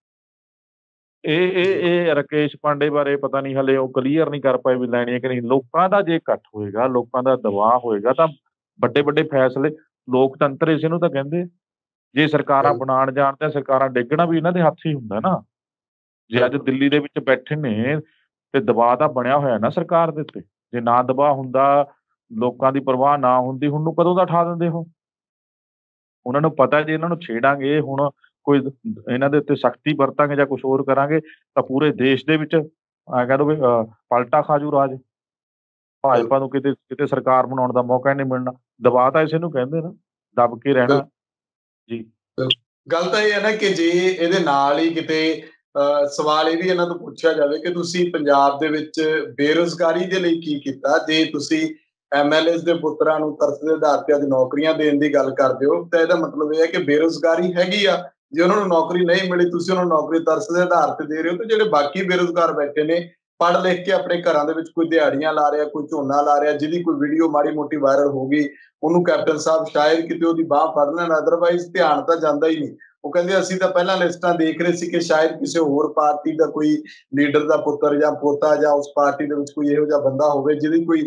ਇਹ ਰਾਕੇਸ਼ ਪਾਂਡੇ ਬਾਰੇ ਪਤਾ ਨਹੀਂ ਹਲੇ ਉਹ ਕਲੀਅਰ ਨਹੀਂ ਕਰ ਪਾਏ ਵੀ ਲੈਣੀ ਹੈ ਕਿ ਨਹੀਂ। ਲੋਕਾਂ ਦਾ ਜੇ ਇਕੱਠ ਹੋਏਗਾ, ਲੋਕਾਂ ਦਾ ਦਬਾਅ ਹੋਏਗਾ ਤਾਂ ਵੱਡੇ-ਵੱਡੇ ਫੈਸਲੇ, ਲੋਕਤੰਤਰ ਇਸੇ ਨੂੰ ਤਾਂ ਕਹਿੰਦੇ। ਜੇ ਸਰਕਾਰਾਂ ਬਣਾਉਣ ਜਾਣ ਤਾਂ ਸਰਕਾਰਾਂ ਡਿੱਗਣਾ ਵੀ ਇਹਨਾਂ ਦੇ ਹੱਥ ਹੀ ਹੁੰਦਾ ਨਾ। ਜੇ ਅੱਜ ਦਿੱਲੀ ਦੇ ਵਿੱਚ ਬੈਠੇ ਨੇ ਤੇ ਦਬਾਅ ਤਾਂ ਬਣਿਆ ਹੋਇਆ ਨਾ ਸਰਕਾਰ ਦੇ ਉੱਤੇ। ਜੇ ਨਾ ਦਬਾਅ ਹੁੰਦਾ, ਲੋਕਾਂ ਦੀ ਪਰਵਾਹ ਨਾ ਹੁੰਦੀ, ਹੁਣ ਨੂੰ ਕਦੋਂ ਦਾ ਉਠਾ ਦਿੰਦੇ ਉਹ। ਉਹਨਾਂ ਨੂੰ ਪਤਾ ਜੇ ਇਹਨਾਂ ਨੂੰ ਛੇੜਾਂਗੇ ਹੁਣ, ਕੋਈ ਇਹਨਾਂ ਦੇ ਉੱਤੇ ਸਖਤੀ ਵਰਤਾਂਗੇ ਜਾਂ ਕੁਛ ਹੋਰ ਕਰਾਂਗੇ ਤਾਂ ਪੂਰੇ ਦੇਸ਼ ਦੇ ਵਿੱਚ ਕਹਿ ਦਓ ਵੀ ਪਲਟਾ ਖਾ ਜੂ ਰਾਜ। ਭਾਜਪਾ ਨੂੰ ਕਿਤੇ ਕਿਤੇ ਸਰਕਾਰ ਬਣਾਉਣ ਦਾ ਮੌਕਾ ਹੀ ਨਹੀਂ ਮਿਲਣਾ। ਦਬਾਅ ਤਾਂ ਇਸੇ ਨੂੰ ਕਹਿੰਦੇ ਨਾ, ਦਬ ਕੇ ਰਹਿਣਾ। ਜੀ। ਗੱਲ ਤਾਂ ਇਹ ਹੈ ਨਾ ਕਿ ਜੇ ਇਹਦੇ ਨਾਲ ਹੀ ਕਿਤੇ ਸਵਾਲ ਇਹ ਵੀ ਇਹਨਾਂ ਤੋਂ ਪੁੱਛਿਆ ਜਾਵੇ ਕਿ ਤੁਸੀਂ ਪੰਜਾਬ ਦੇ ਵਿੱਚ ਬੇਰੁਜ਼ਗਾਰੀ ਦੇ ਲਈ ਕੀ ਕੀਤਾ। ਜੇ ਤੁਸੀਂ ਐਮਐਲਏ ਦੇ ਪੁੱਤਰਾਂ ਨੂੰ ਤਰਸ ਦੇ ਆਧਾਰ ਤੇ ਅੱਜ ਨੌਕਰੀਆਂ ਦੇਣ ਦੀ ਗੱਲ ਕਰਦੇ ਹੋ ਤਾਂ ਇਹਦਾ ਮਤਲਬ ਇਹ ਹੈ ਕਿ ਬੇਰੁਜ਼ਗਾਰੀ ਹੈਗੀ ਆ। ਜੇ ਉਹਨਾਂ ਨੂੰ ਨੌਕਰੀ ਨਹੀਂ ਮਿਲੀ, ਤੁਸੀਂ ਉਹਨਾਂ ਨੂੰ ਨੌਕਰੀ ਤਰਸ ਦੇ ਆਧਾਰ ਤੇ ਦੇ ਰਹੇ ਹੋ, ਤੇ ਜਿਹੜੇ ਬਾਕੀ ਬੇਰੁਜ਼ਗਾਰ ਬੈਠੇ ਨੇ, ਪੜ੍ਹ ਲਿਖ ਕੇ ਆਪਣੇ ਘਰਾਂ ਦੇ ਵਿੱਚ ਕੋਈ ਦਿਹਾੜੀਆਂ ਲਾ ਰਿਹਾ, ਕੋਈ ਝੋਨਾ ਲਾ ਰਿਹਾ, ਜਿਹਦੀ ਕੋਈ ਵੀਡੀਓ ਮਾੜੀ ਮੋਟੀ ਵਾਇਰਲ ਹੋ ਗਈ, ਉਹਨੂੰ ਕੈਪਟਨ ਸਾਹਿਬ ਸ਼ਾਇਦ ਕਿਤੇ ਉਹਦੀ ਬਾਹ ਫੜ ਲੈਣ, ਅਦਰਵਾਈਜ਼ ਧਿਆਨ ਤਾਂ ਜਾਂਦਾ ਹੀ ਨਹੀਂ। ਉਹ ਕਹਿੰਦੇ ਅਸੀਂ ਤਾਂ ਪਹਿਲਾਂ ਲਿਸਟਾਂ ਦੇਖ ਰਹੇ ਸੀ ਕਿ ਸ਼ਾਇਦ ਕਿਸੇ ਹੋਰ ਪਾਰਟੀ ਦਾ ਕੋਈ ਲੀਡਰ ਦਾ ਪੁੱਤਰ ਜਾਂ ਪੋਤਾ ਜਾਂ ਉਸ ਪਾਰਟੀ ਦੇ ਵਿੱਚ ਕੋਈ ਇਹੋ ਜਿਹਾ ਬੰਦਾ ਹੋਵੇ ਜਿਹਦੀ ਕੋਈ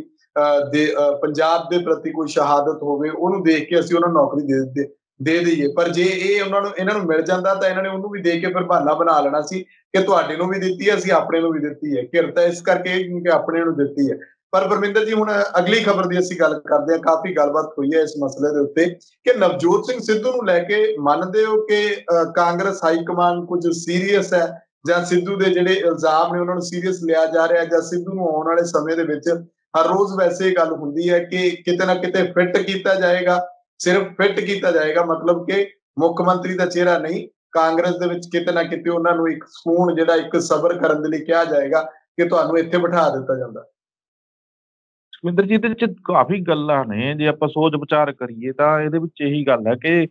ਪੰਜਾਬ ਦੇ ਪ੍ਰਤੀ ਕੋਈ ਸ਼ਹਾਦਤ ਹੋਵੇ, ਉਹਨੂੰ ਦੇਖ ਕੇ ਅਸੀਂ ਉਹਨਾਂ ਨੂੰ ਨੌਕਰੀ ਦੇ ਦਈਏ। ਪਰ ਜੇ ਇਹ ਇਹਨਾਂ ਨੂੰ ਮਿਲ ਜਾਂਦਾ ਤਾਂ ਇਹਨਾਂ ਨੇ ਉਹਨੂੰ ਵੀ ਦੇ ਕੇ ਫਿਰ ਬਹਾਨਾ ਬਣਾ ਲੈਣਾ ਸੀ ਕਿ ਤੁਹਾਡੇ ਨੂੰ ਵੀ ਦਿੱਤੀ ਹੈ, ਅਸੀਂ ਆਪਣੇ ਨੂੰ ਵੀ ਦਿੱਤੀ ਹੈ। ਕਿਰਤ ਇਸ ਕਰਕੇ ਕਿ ਆਪਣੇ ਨੂੰ ਦਿੱਤੀ ਹੈ। ਪਰ ਪਰਮਿੰਦਰ ਜੀ, ਹੁਣ ਅਗਲੀ ਖਬਰ ਦੀ ਅਸੀਂ ਗੱਲ ਕਰਦੇ ਹਾਂ। ਕਾਫੀ ਗੱਲਬਾਤ ਹੋਈ ਹੈ ਇਸ ਮਸਲੇ ਦੇ ਉੱਤੇ ਕਿ ਨਵਜੋਤ ਸਿੰਘ ਸਿੱਧੂ ਨੂੰ ਲੈ ਕੇ ਮੰਨਦੇ ਹੋ ਕਿ ਕਾਂਗਰਸ ਹਾਈ ਕਮਾਂਡ ਕੁਝ ਸੀਰੀਅਸ ਹੈ, ਜਾਂ ਸਿੱਧੂ ਦੇ ਜਿਹੜੇ ਇਲਜ਼ਾਮ ਨੇ ਉਹਨਾਂ ਨੂੰ ਸੀਰੀਅਸ ਲਿਆ ਜਾ ਰਿਹਾ, ਜਾਂ ਸਿੱਧੂ ਨੂੰ ਆਉਣ ਵਾਲੇ ਸਮੇਂ ਦੇ ਵਿੱਚ ਹਰ ਰੋਜ਼ ਵੈਸੇ ਗੱਲ ਹੁੰਦੀ ਹੈ ਕਿ ਕਿਤੇ ਨਾ ਕਿਤੇ ਫਿੱਟ ਕੀਤਾ ਜਾਏਗਾ। ਸਿਰਫ ਫਿੱਟ ਕੀਤਾ ਜਾਏਗਾ ਮਤਲਬ ਕਿ ਮੁੱਖ ਮੰਤਰੀ ਦਾ ਚਿਹਰਾ ਨਹੀਂ, ਕਾਂਗਰਸ ਦੇ ਵਿੱਚ ਕਿਤੇ ਨਾ ਕਿਤੇ ਉਹਨਾਂ ਨੂੰ ਇੱਕ ਸਕੂਨ, ਜਿਹੜਾ ਇੱਕ ਸਬਰ ਕਰਨ ਦੇ ਲਈ ਕਿਹਾ ਜਾਏਗਾ ਕਿ ਤੁਹਾਨੂੰ ਇੱਥੇ ਬਿਠਾ ਦਿੱਤਾ ਜਾਂਦਾ। ਸੁਖਵਿੰਦਰ ਜੀ, ਇਹਦੇ ਵਿੱਚ ਕਾਫੀ ਗੱਲਾਂ ਨੇ। ਜੇ ਆਪਾਂ ਸੋਚ ਵਿਚਾਰ ਕਰੀਏ ਤਾਂ ਇਹਦੇ ਵਿੱਚ ਇਹੀ ਗੱਲ ਹੈ ਕਿ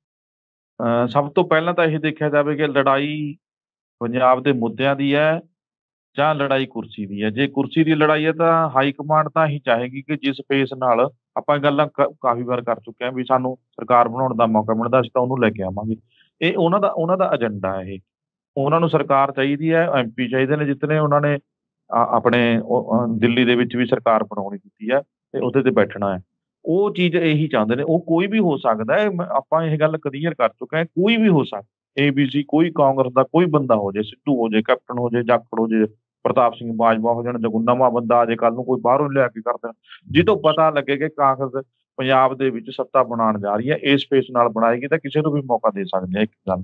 ਸਭ ਤੋਂ ਪਹਿਲਾਂ ਤਾਂ ਇਹ ਦੇਖਿਆ ਜਾਵੇ ਕਿ ਲੜਾਈ ਪੰਜਾਬ ਦੇ ਮੁੱਦਿਆਂ ਦੀ ਹੈ ਜਾਂ ਲੜਾਈ ਕੁਰਸੀ ਦੀ ਹੈ। ਜੇ ਕੁਰਸੀ ਦੀ ਲੜਾਈ ਹੈ ਤਾਂ ਹਾਈ ਕਮਾਂਡ ਤਾਂ ਹੀ ਚਾਹੇਗੀ ਕਿ ਜਿਸ ਫੇਸ ਨਾਲ ਆਪਾਂ ਗੱਲਾਂ ਕਾਫੀ ਵਾਰ ਕਰ ਚੁੱਕੇ ਹਾਂ ਵੀ ਸਾਨੂੰ ਸਰਕਾਰ ਬਣਾਉਣ ਦਾ ਮੌਕਾ ਮਿਲਦਾ, ਅਸੀਂ ਤਾਂ ਉਹਨੂੰ ਲੈ ਕੇ ਆਵਾਂਗੇ। ਇਹ ਉਹਨਾਂ ਦਾ ਏਜੰਡਾ ਹੈ। ਇਹ ਉਹਨਾਂ ਨੂੰ ਸਰਕਾਰ ਚਾਹੀਦੀ ਹੈ, ਐਮਪੀ ਚਾਹੀਦੇ ਨੇ ਜਿੱਤਨੇ ਉਹਨਾਂ ਨੇ ਆਪਣੇ ਦਿੱਲੀ ਦੇ ਵਿੱਚ ਵੀ ਸਰਕਾਰ ਬਣਾਉਣੀ ਕੀਤੀ ਹੈ ਤੇ ਉਹਦੇ ਤੇ ਬੈਠਣਾ ਹੈ। ਉਹ ਚੀਜ਼ ਇਹੀ ਚਾਹੁੰਦੇ ਨੇ। ਉਹ ਕੋਈ ਵੀ ਹੋ ਸਕਦਾ ਹੈ, ਆਪਾਂ ਇਹ ਗੱਲ ਕਲੀਅਰ ਕਰ ਚੁੱਕੇ ਹਾਂ, ਕੋਈ ਵੀ ਹੋ ਸਕਦਾ। ABC ਕੋਈ ਕਾਂਗਰਸ ਦਾ ਕੋਈ ਬੰਦਾ ਹੋ ਜਾਏ, ਸਿੱਧੂ ਹੋ ਜਾਏ, ਕੈਪਟਨ ਹੋ ਜਾਏ, ਜਾਖੜ ਹੋ ਜਾਏ, ਪ੍ਰਤਾਪ ਸਿੰਘ ਬਾਜਵਾ ਹੋ ਜਾਣ, ਜਾਂ ਕੋਈ ਨਵਾਂ ਬੰਦਾ ਆ ਜਾਏ ਕੱਲ ਨੂੰ, ਕੋਈ ਬਾਹਰੋਂ ਲਿਆ ਕੇ ਕਰ ਦੇਣ। ਜਿਹਤੋਂ ਪਤਾ ਲੱਗੇ ਕਿ ਕਾਂਗਰਸ ਪੰਜਾਬ ਦੇ ਵਿੱਚ ਸੱਤਾ ਬਣਾਉਣ ਜਾ ਰਹੀ ਹੈ, ਇਸ ਫੇਸ ਨਾਲ ਬਣਾਏਗੀ ਤਾਂ ਕਿਸੇ ਨੂੰ ਵੀ ਮੌਕਾ ਦੇ ਸਕਦੇ ਆ। ਇੱਕ ਗੱਲ।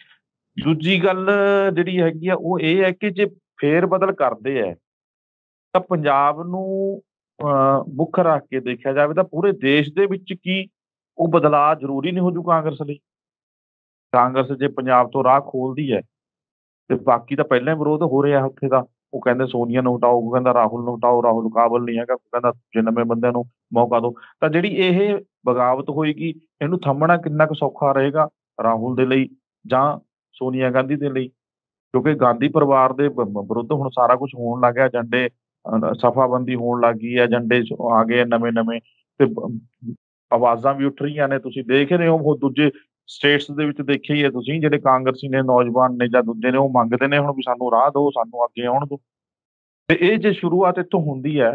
ਦੂਜੀ ਗੱਲ ਜਿਹੜੀ ਹੈਗੀ ਆ ਉਹ ਇਹ ਹੈ ਕਿ ਜੇ ਫੇਰ ਬਦਲ ਕਰਦੇ ਹੈ ਤਾਂ ਪੰਜਾਬ ਨੂੰ ਮੁੱਖ ਰੱਖ ਕੇ ਦੇਖਿਆ ਜਾਵੇ ਤਾਂ ਪੂਰੇ ਦੇਸ਼ ਦੇ ਵਿੱਚ ਕੀ ਉਹ ਬਦਲਾਅ ਜ਼ਰੂਰੀ ਨਹੀਂ ਹੋ ਜੂ ਕਾਂਗਰਸ ਲਈ। ਕਾਂਗਰਸ ਜੇ ਪੰਜਾਬ ਤੋਂ ਰਾਹ ਖੋਲਦੀ ਹੈ ਤੇ ਬਾਕੀ ਤਾਂ ਪਹਿਲਾਂ ਹੀ ਵਿਰੋਧ ਹੋ ਰਿਹਾ ਉੱਥੇ ਦਾ। ਉਹ ਕਹਿੰਦੇ ਸੋਨੀਆ ਨੂੰ ਹਟਾਓ, ਉਹ ਕਹਿੰਦਾ ਰਾਹੁਲ ਨੂੰ ਹਟਾਓ, ਰਾਹੁਲ ਕਾਬਲ ਨਹੀਂ ਹੈਗਾ, ਉਹ ਕਹਿੰਦਾ ਜੇ ਨਵੇਂ ਬੰਦਿਆਂ ਨੂੰ ਮੌਕਾ ਦਿਓ। ਤਾਂ ਜਿਹੜੀ ਇਹ ਬਗਾਵਤ ਹੋਏਗੀ, ਇਹਨੂੰ ਥੰਮਣਾ ਕਿੰਨਾ ਕੁ ਸੌਖਾ ਰਹੇਗਾ ਰਾਹੁਲ ਦੇ ਲਈ ਜਾਂ ਸੋਨੀਆ ਗਾਂਧੀ ਦੇ ਲਈ। ਕਿਉਂਕਿ ਗਾਂਧੀ ਪਰਿਵਾਰ ਦੇ ਵਿਰੁੱਧ ਹੁਣ ਸਾਰਾ ਕੁਝ ਹੋਣ ਲੱਗ ਗਿਆ। ਏਜੰਡੇ ਸਫਾਬੰਦੀ ਹੋਣ ਲੱਗ ਗਈ ਹੈ, ਏਜੰਡੇ ਆ ਗਏ ਨਵੇਂ-ਨਵੇਂ ਤੇ ਆਵਾਜ਼ਾਂ ਵੀ ਉੱਠ ਰਹੀਆਂ ਨੇ। ਤੁਸੀਂ ਦੇਖ ਰਹੇ ਹੋ ਦੂਜੇ ਸਟੇਟਸ ਦੇ ਵਿੱਚ ਦੇਖਿਆ ਹੀ ਹੈ ਤੁਸੀਂ, ਜਿਹੜੇ ਕਾਂਗਰਸੀ ਨੇ, ਨੌਜਵਾਨ ਨੇ ਜਾਂ ਦੂਜੇ ਨੇ, ਉਹ ਮੰਗਦੇ ਨੇ ਹੁਣ ਵੀ ਸਾਨੂੰ ਰਾਹ ਦਿਓ, ਸਾਨੂੰ ਅੱਗੇ ਆਉਣ ਦਿਓ। ਤੇ ਇਹ ਜੇ ਸ਼ੁਰੂਆਤ ਇੱਥੋਂ ਹੁੰਦੀ ਹੈ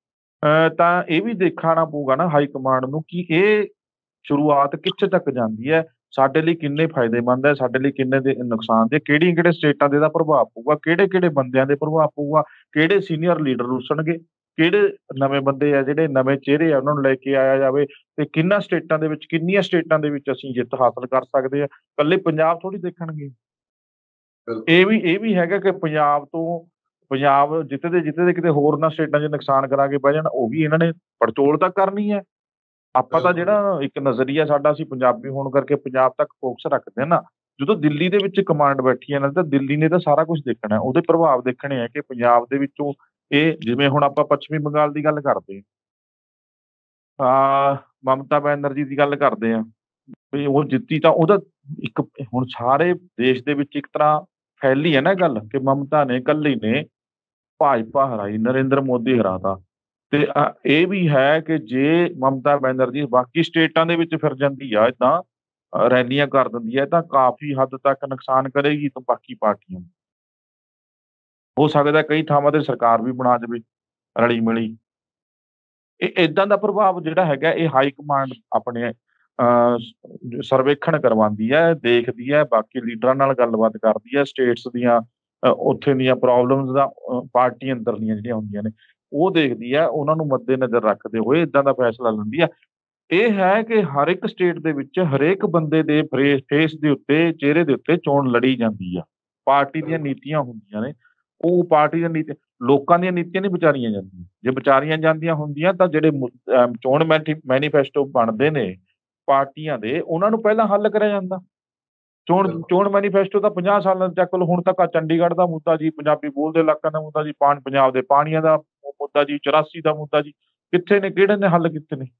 ਤਾਂ ਇਹ ਵੀ ਦੇਖਣਾ ਪਊਗਾ ਨਾ ਹਾਈ ਕਮਾਂਡ ਨੂੰ ਕਿ ਇਹ ਸ਼ੁਰੂਆਤ ਕਿੱਥੇ ਤੱਕ ਜਾਂਦੀ ਹੈ, ਸਾਡੇ ਲਈ ਕਿੰਨੇ ਫਾਇਦੇਮੰਦ ਹੈ, ਸਾਡੇ ਲਈ ਕਿੰਨੇ ਦੇ ਨੁਕਸਾਨ ਦੇ, ਕਿਹੜੇ ਸਟੇਟਾਂ ਦੇ ਇਹਦਾ ਪ੍ਰਭਾਵ ਪਊਗਾ, ਕਿਹੜੇ ਬੰਦਿਆਂ ਦੇ ਪ੍ਰਭਾਵ ਪਊਗਾ, ਕਿਹੜੇ ਸੀਨੀਅਰ ਲੀਡਰ ਰੁੱਸਣਗੇ, ਕਿਹੜੇ ਨਵੇਂ ਬੰਦੇ ਆ, ਜਿਹੜੇ ਨਵੇਂ ਚਿਹਰੇ ਆ, ਉਹਨਾਂ ਨੂੰ ਲੈ ਕੇ ਆਇਆ ਜਾਵੇ ਤੇ ਕਿੰਨੀਆਂ ਸਟੇਟਾਂ ਦੇ ਵਿੱਚ ਅਸੀਂ ਜਿੱਤ ਹਾਸਲ ਕਰ ਸਕਦੇ ਆ। ਇਕੱਲੇ ਪੰਜਾਬ ਥੋੜ੍ਹੀ ਦੇਖਣਗੇ। ਇਹ ਵੀ ਹੈਗਾ ਕਿ ਪੰਜਾਬ ਜਿੱਤਦੇ ਕਿਤੇ ਹੋਰਨਾਂ ਸਟੇਟਾਂ 'ਚ ਨੁਕਸਾਨ ਕਰਾ ਕੇ ਬਹਿ ਜਾਣ, ਉਹ ਵੀ ਇਹਨਾਂ ਨੇ ਪੜਚੋਲ ਤਾਂ ਕਰਨੀ ਹੈ। ਆਪਾਂ ਤਾਂ ਜਿਹੜਾ ਇੱਕ ਨਜ਼ਰੀਆ ਸਾਡਾ, ਅਸੀਂ ਪੰਜਾਬੀ ਹੋਣ ਕਰਕੇ ਪੰਜਾਬ ਤੱਕ ਫੋਕਸ ਰੱਖਦੇ ਹਾਂ ਨਾ। ਜਦੋਂ ਦਿੱਲੀ ਦੇ ਵਿੱਚ ਕਮਾਂਡ ਬੈਠੀ ਹੈ ਨਾ, ਤਾਂ ਦਿੱਲੀ ਨੇ ਤਾਂ ਸਾਰਾ ਕੁਝ ਦੇਖਣਾ, ਉਹਦੇ ਪ੍ਰਭਾਵ ਦੇਖਣੇ ਆ ਕਿ ਪੰਜਾਬ ਦੇ ਵਿੱਚੋਂ ਇਹ, ਜਿਵੇਂ ਹੁਣ ਆਪਾਂ ਪੱਛਮੀ ਬੰਗਾਲ ਦੀ ਗੱਲ ਕਰਦੇ ਹਾਂ, ਮਮਤਾ ਬੈਨਰਜੀ ਦੀ ਗੱਲ ਕਰਦੇ ਹਾਂ ਵੀ ਉਹ ਜਿੱਤੀ ਤਾਂ ਉਹਦਾ ਇੱਕ ਹੁਣ ਸਾਰੇ ਦੇਸ਼ ਦੇ ਵਿੱਚ ਇੱਕ ਤਰ੍ਹਾਂ ਫੈਲੀ ਹੈ ਨਾ ਗੱਲ ਕਿ ਮਮਤਾ ਨੇ ਇਕੱਲੀ ਨੇ ਭਾਜਪਾ ਹਰਾਈ, ਨਰਿੰਦਰ ਮੋਦੀ ਹਰਾਤਾ। ਤੇ ਇਹ ਵੀ ਹੈ ਕਿ ਜੇ ਮਮਤਾ ਬੈਨਰਜੀ ਬਾਕੀ ਸਟੇਟਾਂ ਦੇ ਵਿੱਚ ਫਿਰ ਜਾਂਦੀ ਆ ਏਦਾਂ ਰੈਲੀਆਂ ਕਰ ਦਿੰਦੀ ਹੈ ਤਾਂ ਕਾਫ਼ੀ ਹੱਦ ਤੱਕ ਨੁਕਸਾਨ ਕਰੇਗੀ ਤਾਂ ਬਾਕੀ ਪਾਰਟੀਆਂ ਨੂੰ। ਹੋ ਸਕਦਾ ਕਈ ਥਾਵਾਂ ਤੇ ਸਰਕਾਰ ਵੀ ਬਣਾ ਦੇਵੇ ਰਲੀ-ਮਿਲੀ। ਇਹ ਏਦਾਂ ਦਾ ਪ੍ਰਭਾਵ ਜਿਹੜਾ ਹੈਗਾ ਇਹ ਹਾਈ ਕਮਾਂਡ ਆਪਣੇ ਸਰਵੇਖਣ ਕਰਵਾਉਂਦੀ ਹੈ, ਦੇਖਦੀ ਹੈ, ਬਾਕੀ ਲੀਡਰਾਂ ਨਾਲ ਗੱਲਬਾਤ ਕਰਦੀ ਹੈ, ਸਟੇਟਸ ਦੀਆਂ ਉੱਥੇ ਦੀਆਂ ਪ੍ਰੋਬਲਮਸ ਦਾ ਪਾਰਟੀ ਅੰਦਰਲੀਆਂ ਜਿਹੜੀਆਂ ਹੁੰਦੀਆਂ ਨੇ ਉਹ ਦੇਖਦੀ ਹੈ, ਉਹਨਾਂ ਨੂੰ ਮੱਦੇਨਜ਼ਰ ਰੱਖਦੇ ਹੋਏ ਏਦਾਂ ਦਾ ਫੈਸਲਾ ਲੈਂਦੀ ਹੈ। ਇਹ ਹੈ ਕਿ ਹਰ ਇੱਕ ਸਟੇਟ ਦੇ ਵਿੱਚ ਹਰੇਕ ਬੰਦੇ ਦੇ ਫੇਸ ਦੇ ਉੱਤੇ, ਚਿਹਰੇ ਦੇ ਉੱਤੇ ਚੋਣ ਲੜੀ ਜਾਂਦੀ ਆ। ਪਾਰਟੀ ਦੀਆਂ ਨੀਤੀਆਂ ਹੁੰਦੀਆਂ ਨੇ, ਉਹ ਪਾਰਟੀ ਦੀਆਂ ਨੀਤੀਆਂ ਲੋਕਾਂ ਦੀਆਂ ਨੀਤੀਆਂ ਨਹੀਂ ਵਿਚਾਰੀਆਂ ਜਾਂਦੀਆਂ। ਜੇ ਵਿਚਾਰੀਆਂ ਜਾਂਦੀਆਂ ਹੁੰਦੀਆਂ ਤਾਂ ਜਿਹੜੇ ਚੋਣ ਮੈਨੀਫੈਸਟੋ ਬਣਦੇ ਨੇ ਪਾਰਟੀਆਂ ਦੇ, ਉਹਨਾਂ ਨੂੰ ਪਹਿਲਾਂ ਹੱਲ ਕਰਿਆ ਜਾਂਦਾ। ਚੋਣ ਮੈਨੀਫੈਸਟੋ ਤਾਂ 50 ਸਾਲਾਂ ਦਾ ਚੱਕ ਲਓ, ਹੁਣ ਤੱਕ ਚੰਡੀਗੜ੍ਹ ਦਾ ਮੁੱਦਾ ਜੀ, ਪੰਜਾਬੀ ਬੋਲਦੇ ਇਲਾਕਿਆਂ ਦਾ ਮੁੱਦਾ ਜੀ, ਪੰਜਾਬ ਦੇ ਪਾਣੀਆਂ ਦਾ ਮੁੱਦਾ ਜੀ, 84 ਦਾ ਮੁੱਦਾ ਜੀ, ਕਿੱਥੇ ਨੇ, ਕਿਹੜੇ ਨੇ ਹੱਲ ਕੀਤੇ ਨੇ?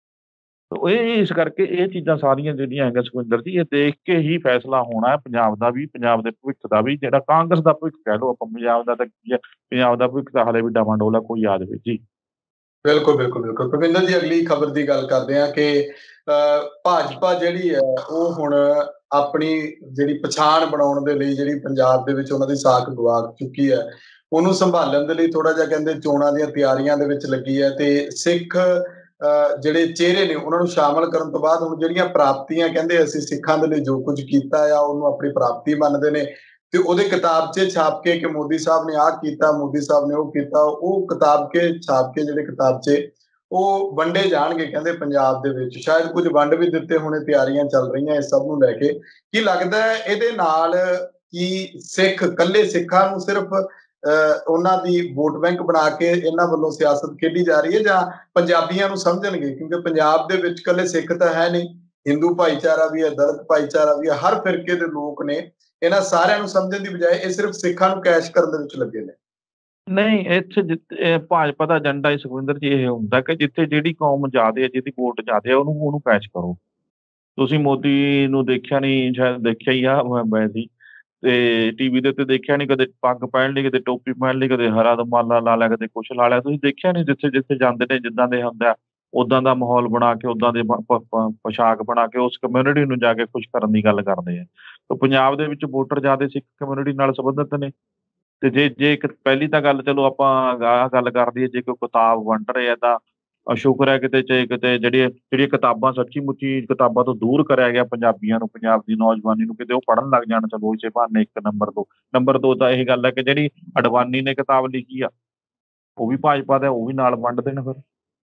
ਇਹ ਇਸ ਕਰਕੇ ਇਹ ਚੀਜ਼ਾਂ ਸਾਰੀਆਂ ਜਿਹੜੀਆਂ ਹੈਗੀਆਂ ਸੁਖਵਿੰਦਰ ਜੀ, ਇਹ ਦੇਖ ਕੇ ਹੀ ਫੈਸਲਾ ਹੋਣਾ ਹੈ ਪੰਜਾਬ ਦਾ ਵੀ, ਪੰਜਾਬ ਦੇ ਭਵਿੱਖ ਦਾ ਵੀ, ਜਿਹੜਾ ਕਾਂਗਰਸ ਦਾ ਭਵਿੱਖ ਕਹਿ ਲਓ ਆਪਾਂ, ਪੰਜਾਬ ਦਾ ਤਾਂ ਕੀ ਹੈ, ਪੰਜਾਬ ਦਾ ਭਵਿੱਖ ਤਾਂ ਹਾਲੇ ਵੀ ਡਾਵਾਂਡੋਲ ਆ, ਕੋਈ ਆ ਜਾਵੇ ਜੀ। ਬਿਲਕੁਲ, ਬਿਲਕੁਲ, ਬਿਲਕੁਲ। ਭੁਪਿੰਦਰ ਜੀ, ਅਗਲੀ ਖਬਰ ਦੀ ਗੱਲ ਕਰਦੇ ਹਾਂ ਕਿ ਭਾਜਪਾ ਜਿਹੜੀ ਹੈ ਉਹ ਹੁਣ ਆਪਣੀ ਜਿਹੜੀ ਪਛਾਣ ਬਣਾਉਣ ਦੇ ਲਈ ਜਿਹੜੀ ਪੰਜਾਬ ਦੇ ਵਿੱਚ ਉਹਨਾਂ ਦੀ ਸਾਖ ਗਵਾ ਚੁੱਕੀ ਹੈ, ਉਹਨੂੰ ਸੰਭਾਲਣ ਦੇ ਲਈ ਥੋੜਾ ਜਿਹਾ ਕਹਿੰਦੇ ਚੋਣਾਂ ਦੀਆਂ ਤਿਆਰੀਆਂ ਦੇ ਵਿੱਚ ਲੱਗੀ ਹੈ। ਤੇ ਸਿੱਖ ਜਿਹੜੇ ਚਿਹਰੇ ਨੇ ਉਹਨਾਂ ਨੂੰ ਸ਼ਾਮਲ ਕਰਨ ਤੋਂ ਬਾਅਦ ਹੁਣ ਜਿਹੜੀਆਂ ਪ੍ਰਾਪਤੀਆਂ ਕਹਿੰਦੇ ਅਸੀਂ ਸਿੱਖਾਂ ਦੇ ਲਈ ਜੋ ਕੁਝ ਕੀਤਾ ਆ ਉਹਨੂੰ ਆਪਣੀ ਪ੍ਰਾਪਤੀ ਮੰਨਦੇ ਨੇ ਤੇ ਉਹਦੇ ਕਿਤਾਬਚੇ ਛਾਪ ਕੇ ਕਿ ਮੋਦੀ ਸਾਹਿਬ ਨੇ ਆਹ ਕੀਤਾ, ਮੋਦੀ ਸਾਹਿਬ ਨੇ ਉਹ ਕੀਤਾ, ਉਹ ਕਿਤਾਬਕੇ ਛਾਪ ਕੇ ਜਿਹੜੇ ਕਿਤਾਬਚੇ ਉਹ ਵੰਡੇ ਜਾਣਗੇ ਕਹਿੰਦੇ ਪੰਜਾਬ ਦੇ ਵਿੱਚ। ਸ਼ਾਇਦ ਕੁਝ ਵੰਡ ਵੀ ਦਿੱਤੇ ਹੋਣੇ, ਤਿਆਰੀਆਂ ਚੱਲ ਰਹੀਆਂ ਇਸ ਸਭ ਨੂੰ ਲੈ ਕੇ। ਕੀ ਲੱਗਦਾ ਹੈ ਇਹਦੇ ਨਾਲ ਕੀ ਸਿੱਖ ਇਕੱਲੇ ਸਿੱਖਾਂ ਨੂੰ ਸਿਰਫ ਉਹਨਾਂ ਦੀ ਵੋਟ ਬੈਂਕ ਬਣਾ ਕੇ ਇਹਨਾਂ ਵੱਲੋਂ ਸਿਆਸਤ ਖੇਡੀ ਜਾ ਰਹੀ ਹੈ ਜਾਂ ਪੰਜਾਬੀਆਂ ਨੂੰ ਸਮਝਣਗੇ? ਕਿਉਂਕਿ ਪੰਜਾਬ ਦੇ ਵਿੱਚ ਇਕੱਲੇ ਸਿੱਖ ਤਾਂ ਹੈ ਨਹੀਂ, ਹਿੰਦੂ ਭਾਈਚਾਰਾ ਵੀ ਹੈ, ਦਲਿਤ ਭਾਈਚਾਰਾ ਵੀ ਹੈ, ਹਰ ਫਿਰਕੇ ਦੇ ਲੋਕ ਨੇ। ਇਹਨਾਂ ਸਾਰਿਆਂ ਨੂੰ ਸਮਝਣ ਦੀ ਬਜਾਏ ਇਹ ਸਿਰਫ ਸਿੱਖਾਂ ਨੂੰ ਕੈਸ਼ ਕਰਨ ਦੇ ਵਿੱਚ ਲੱਗੇ ਨੇ। ਨਹੀਂ, ਇੱਥੇ ਭਾਜਪਾ ਦਾ ਏਜੰਡਾ ਸੁਖਵਿੰਦਰ ਜੀ ਇਹ ਹੁੰਦਾ ਕਿ ਜਿੱਥੇ ਜਿਹੜੀ ਕੌਮ ਜ਼ਿਆਦੇ ਹੈ, ਜਿਹਦੀ ਵੋਟ ਜ਼ਿਆਦੇ ਆ, ਉਹਨੂੰ ਕੈਚ ਕਰੋ। ਤੁਸੀਂ ਮੋਦੀ ਨੂੰ ਦੇਖਿਆ ਨਹੀਂ, ਸ਼ਾਇਦ ਦੇਖਿਆ ਹੀ ਆ ਵੈਸੇ ਹੀ, ਤੇ ਟੀਵੀ ਦੇ ਉੱਤੇ ਦੇਖਿਆ ਨਹੀਂ, ਕਦੇ ਪੱਗ ਪਹਿਨ ਲਈ, ਕਦੇ ਟੋਪੀ ਪਹਿਨ ਲਈ, ਕਦੇ ਹਰਾ ਦਮਾਲਾ ਲਾ ਲਿਆ, ਕਦੇ ਕੁਛ ਲਾ ਲਿਆ। ਤੁਸੀਂ ਦੇਖਿਆ ਨਹੀਂ, ਜਿੱਥੇ ਜਾਂਦੇ ਨੇ ਜਿੱਦਾਂ ਦੇ ਹੁੰਦਾ ਓਦਾਂ ਦਾ ਮਾਹੌਲ ਬਣਾ ਕੇ, ਓਦਾਂ ਦੇ ਪੁਸ਼ਾਕ ਬਣਾ ਕੇ ਉਸ ਕਮਿਊਨਿਟੀ ਨੂੰ ਜਾ ਕੇ ਖੁਸ਼ ਕਰਨ ਦੀ ਗੱਲ ਕਰਦੇ ਆ। ਤੇ ਪੰਜਾਬ ਦੇ ਵਿੱਚ ਵੋਟਰ ਜ਼ਿਆਦੇ ਸਿੱਖ ਕਮਿਊਨਿਟੀ ਨਾਲ ਸੰਬੰਧਿਤ ਨੇ। ਤੇ ਜੇ ਇੱਕ ਪਹਿਲੀ ਤਾਂ ਗੱਲ ਚਲੋ ਆਪਾਂ ਆਹ ਗੱਲ ਕਰ ਲਈਏ, ਜੇ ਕੋਈ ਕਿਤਾਬ ਵੰਡ ਰਹੇ ਆ ਤਾਂ ਸ਼ੁਕਰ ਹੈ ਕਿਤੇ ਜਿਹੜੀਆਂ ਕਿਤਾਬਾਂ ਸੱਚੀ ਮੁੱਚੀ ਕਿਤਾਬਾਂ ਤੋਂ ਦੂਰ ਕਰਿਆ ਗਿਆ ਪੰਜਾਬੀਆਂ ਨੂੰ, ਪੰਜਾਬ ਦੀ ਨੌਜਵਾਨੀ ਨੂੰ, ਕਿਤੇ ਉਹ ਪੜ੍ਹਨ ਲੱਗ ਜਾਣ ਚਲੋ ਇਸੇ ਬਹਾਨੇ। ਇੱਕ ਨੰਬਰ 2 ਤਾਂ ਇਹ ਗੱਲ ਹੈ ਕਿ ਜਿਹੜੀ ਅਡਵਾਨੀ ਨੇ ਕਿਤਾਬ ਲਿਖੀ ਆ ਉਹ ਵੀ ਭਾਜਪਾ ਦਾ, ਉਹ ਵੀ ਨਾਲ ਵੰਡ ਦੇਣ ਫਿਰ।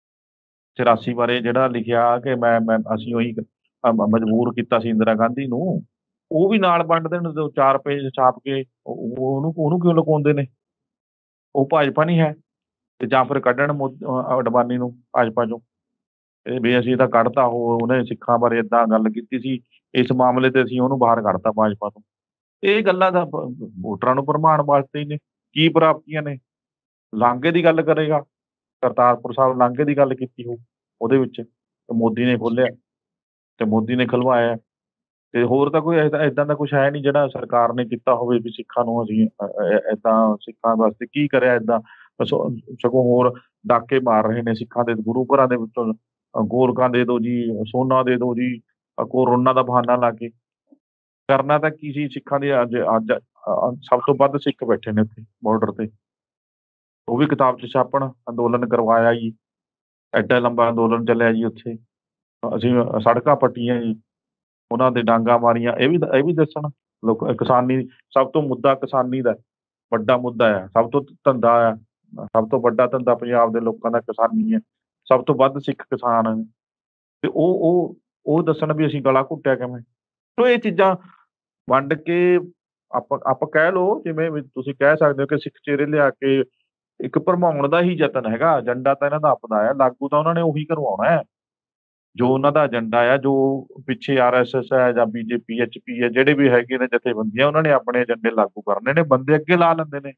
84 ਬਾਰੇ ਜਿਹੜਾ ਲਿਖਿਆ ਕਿ ਮੈਂ ਅਸੀਂ ਉਹੀ ਮਜਬੂਰ ਕੀਤਾ ਸੀ ਇੰਦਰਾ ਗਾਂਧੀ ਨੂੰ, ਉਹ ਵੀ ਨਾਲ ਵੰਡ ਦੇਣ। 4 ਪੇਜ ਛਾਪ ਕੇ ਉਹਨੂੰ ਕਿਉਂ ਲੁਕਾਉਂਦੇ ਨੇ? ਉਹ ਭਾਜਪਾ ਨਹੀਂ ਹੈ? ਤੇ ਜਾਂ ਫਿਰ ਕੱਢਣ ਅਡਵਾਨੀ ਨੂੰ ਭਾਜਪਾ ਚੋਂ, ਇਹ ਵੀ ਅਸੀਂ ਤਾਂ ਕੱਢਤਾ, ਉਹਨੇ ਸਿੱਖਾਂ ਬਾਰੇ ਏਦਾਂ ਗੱਲ ਕੀਤੀ ਸੀ, ਇਸ ਮਾਮਲੇ ਤੇ ਅਸੀਂ ਉਹਨੂੰ ਬਾਹਰ ਕੱਢਤਾ ਭਾਜਪਾ ਤੋਂ। ਇਹ ਗੱਲਾਂ ਤਾਂ ਵੋਟਰਾਂ ਨੂੰ ਭਰਮਾਉਣ ਵਾਸਤੇ ਹੀ ਨੇ। ਕੀ ਪ੍ਰਾਪਤੀਆਂ ਨੇ? ਲਾਂਘੇ ਦੀ ਗੱਲ ਕਰੇਗਾ, ਕਰਤਾਰਪੁਰ ਸਾਹਿਬ ਲਾਂਘੇ ਦੀ ਗੱਲ ਕੀਤੀ ਹੋਊ ਉਹਦੇ ਵਿੱਚ, ਤੇ ਮੋਦੀ ਨੇ ਖੋਲਿਆ ਤੇ ਮੋਦੀ ਨੇ ਖੁਲਵਾਇਆ। ਤੇ ਹੋਰ ਤਾਂ ਕੋਈ ਏਦਾਂ ਦਾ ਕੁਛ ਹੈ ਨਹੀਂ ਜਿਹੜਾ ਸਰਕਾਰ ਨੇ ਕੀਤਾ ਹੋਵੇ ਵੀ ਸਿੱਖਾਂ ਨੂੰ ਅਸੀਂ ਏਦਾਂ ਸਿੱਖਾਂ ਵਾਸਤੇ ਕੀ ਕਰਿਆ ਏਦਾਂ। ਸਗੋਂ ਹੋਰ ਡਾਕੇ ਮਾਰ ਰਹੇ ਨੇ ਸਿੱਖਾਂ ਦੇ ਗੁਰੂ ਘਰਾਂ ਦੇ ਵਿੱਚੋਂ, ਗੋਲਕਾਂ ਦੇ ਦਿਓ ਜੀ, ਸੋਨਾ ਦੇ ਦਿਓ ਜੀ, ਕੋਰੋਨਾ ਦਾ ਬਹਾਨਾ ਲਾ ਕੇ। ਕਰਨਾ ਤਾਂ ਕੀ ਸੀ ਸਿੱਖਾਂ ਦੇ? ਅੱਜ ਸਭ ਤੋਂ ਵੱਧ ਸਿੱਖ ਬੈਠੇ ਨੇ ਉੱਥੇ ਬਾਰਡਰ ਤੇ, ਉਹ ਵੀ ਕਿਤਾਬ 'ਚ ਛਾਪਣ। ਅੰਦੋਲਨ ਕਰਵਾਇਆ ਜੀ, ਐਡਾ ਲੰਬਾ ਅੰਦੋਲਨ ਚੱਲਿਆ ਜੀ ਉੱਥੇ, ਅਸੀਂ ਸੜਕਾਂ ਪੱਟੀਆਂ ਜੀ, ਉਹਨਾਂ ਦੇ ਡਾਂਗਾ ਮਾਰੀਆਂ। ਇਹ ਵੀ ਦੱਸਣ ਲੋਕ। ਕਿਸਾਨੀ ਸਭ ਤੋਂ ਮੁੱਦਾ ਕਿਸਾਨੀ ਦਾ ਵੱਡਾ ਮੁੱਦਾ ਹੈ, ਸਭ ਤੋਂ ਧੰਦਾ ਆ, ਸਭ ਤੋਂ ਵੱਡਾ ਧੰਦਾ ਪੰਜਾਬ ਦੇ ਲੋਕਾਂ ਦਾ ਕਿਸਾਨੀ ਹੈ। ਸਭ ਤੋਂ ਵੱਧ ਸਿੱਖ ਕਿਸਾਨ ਨੇ ਤੇ ਉਹ ਦੱਸਣ ਵੀ ਅਸੀਂ ਗਲਾ ਘੁੱਟਿਆ ਕਿਵੇਂ। ਸੋ ਇਹ ਚੀਜ਼ਾਂ ਵੰਡ ਕੇ ਆਪਾਂ ਕਹਿ ਲਓ, ਜਿਵੇਂ ਵੀ ਤੁਸੀਂ ਕਹਿ ਸਕਦੇ ਹੋ ਕਿ ਸਿੱਖ ਚਿਹਰੇ ਲਿਆ ਕੇ ਇੱਕ ਭਰਮਾਉਣ ਦਾ ਹੀ ਯਤਨ ਹੈਗਾ। ਏਜੰਡਾ ਤਾਂ ਇਹਨਾਂ ਦਾ ਆਪਣਾ ਹੈ, ਲਾਗੂ ਤਾਂ ਉਹਨਾਂ ਨੇ ਉਹੀ ਕਰਵਾਉਣਾ ਹੈ ਜੋ ਉਹਨਾਂ ਦਾ ਏਜੰਡਾ ਆ। ਜੋ ਪਿੱਛੇ RSS ਹੈ ਜਾਂ BJP HP ਹੈ, ਜਿਹੜੇ ਵੀ ਹੈਗੇ ਨੇ ਜਥੇਬੰਦੀਆਂ, ਉਹਨਾਂ ਨੇ ਆਪਣੇ ਏਜੰਡੇ ਲਾਗੂ ਕਰਨੇ ਨੇ, ਬੰਦੇ ਅੱਗੇ ਲਾ ਲੈਂਦੇ ਨੇ।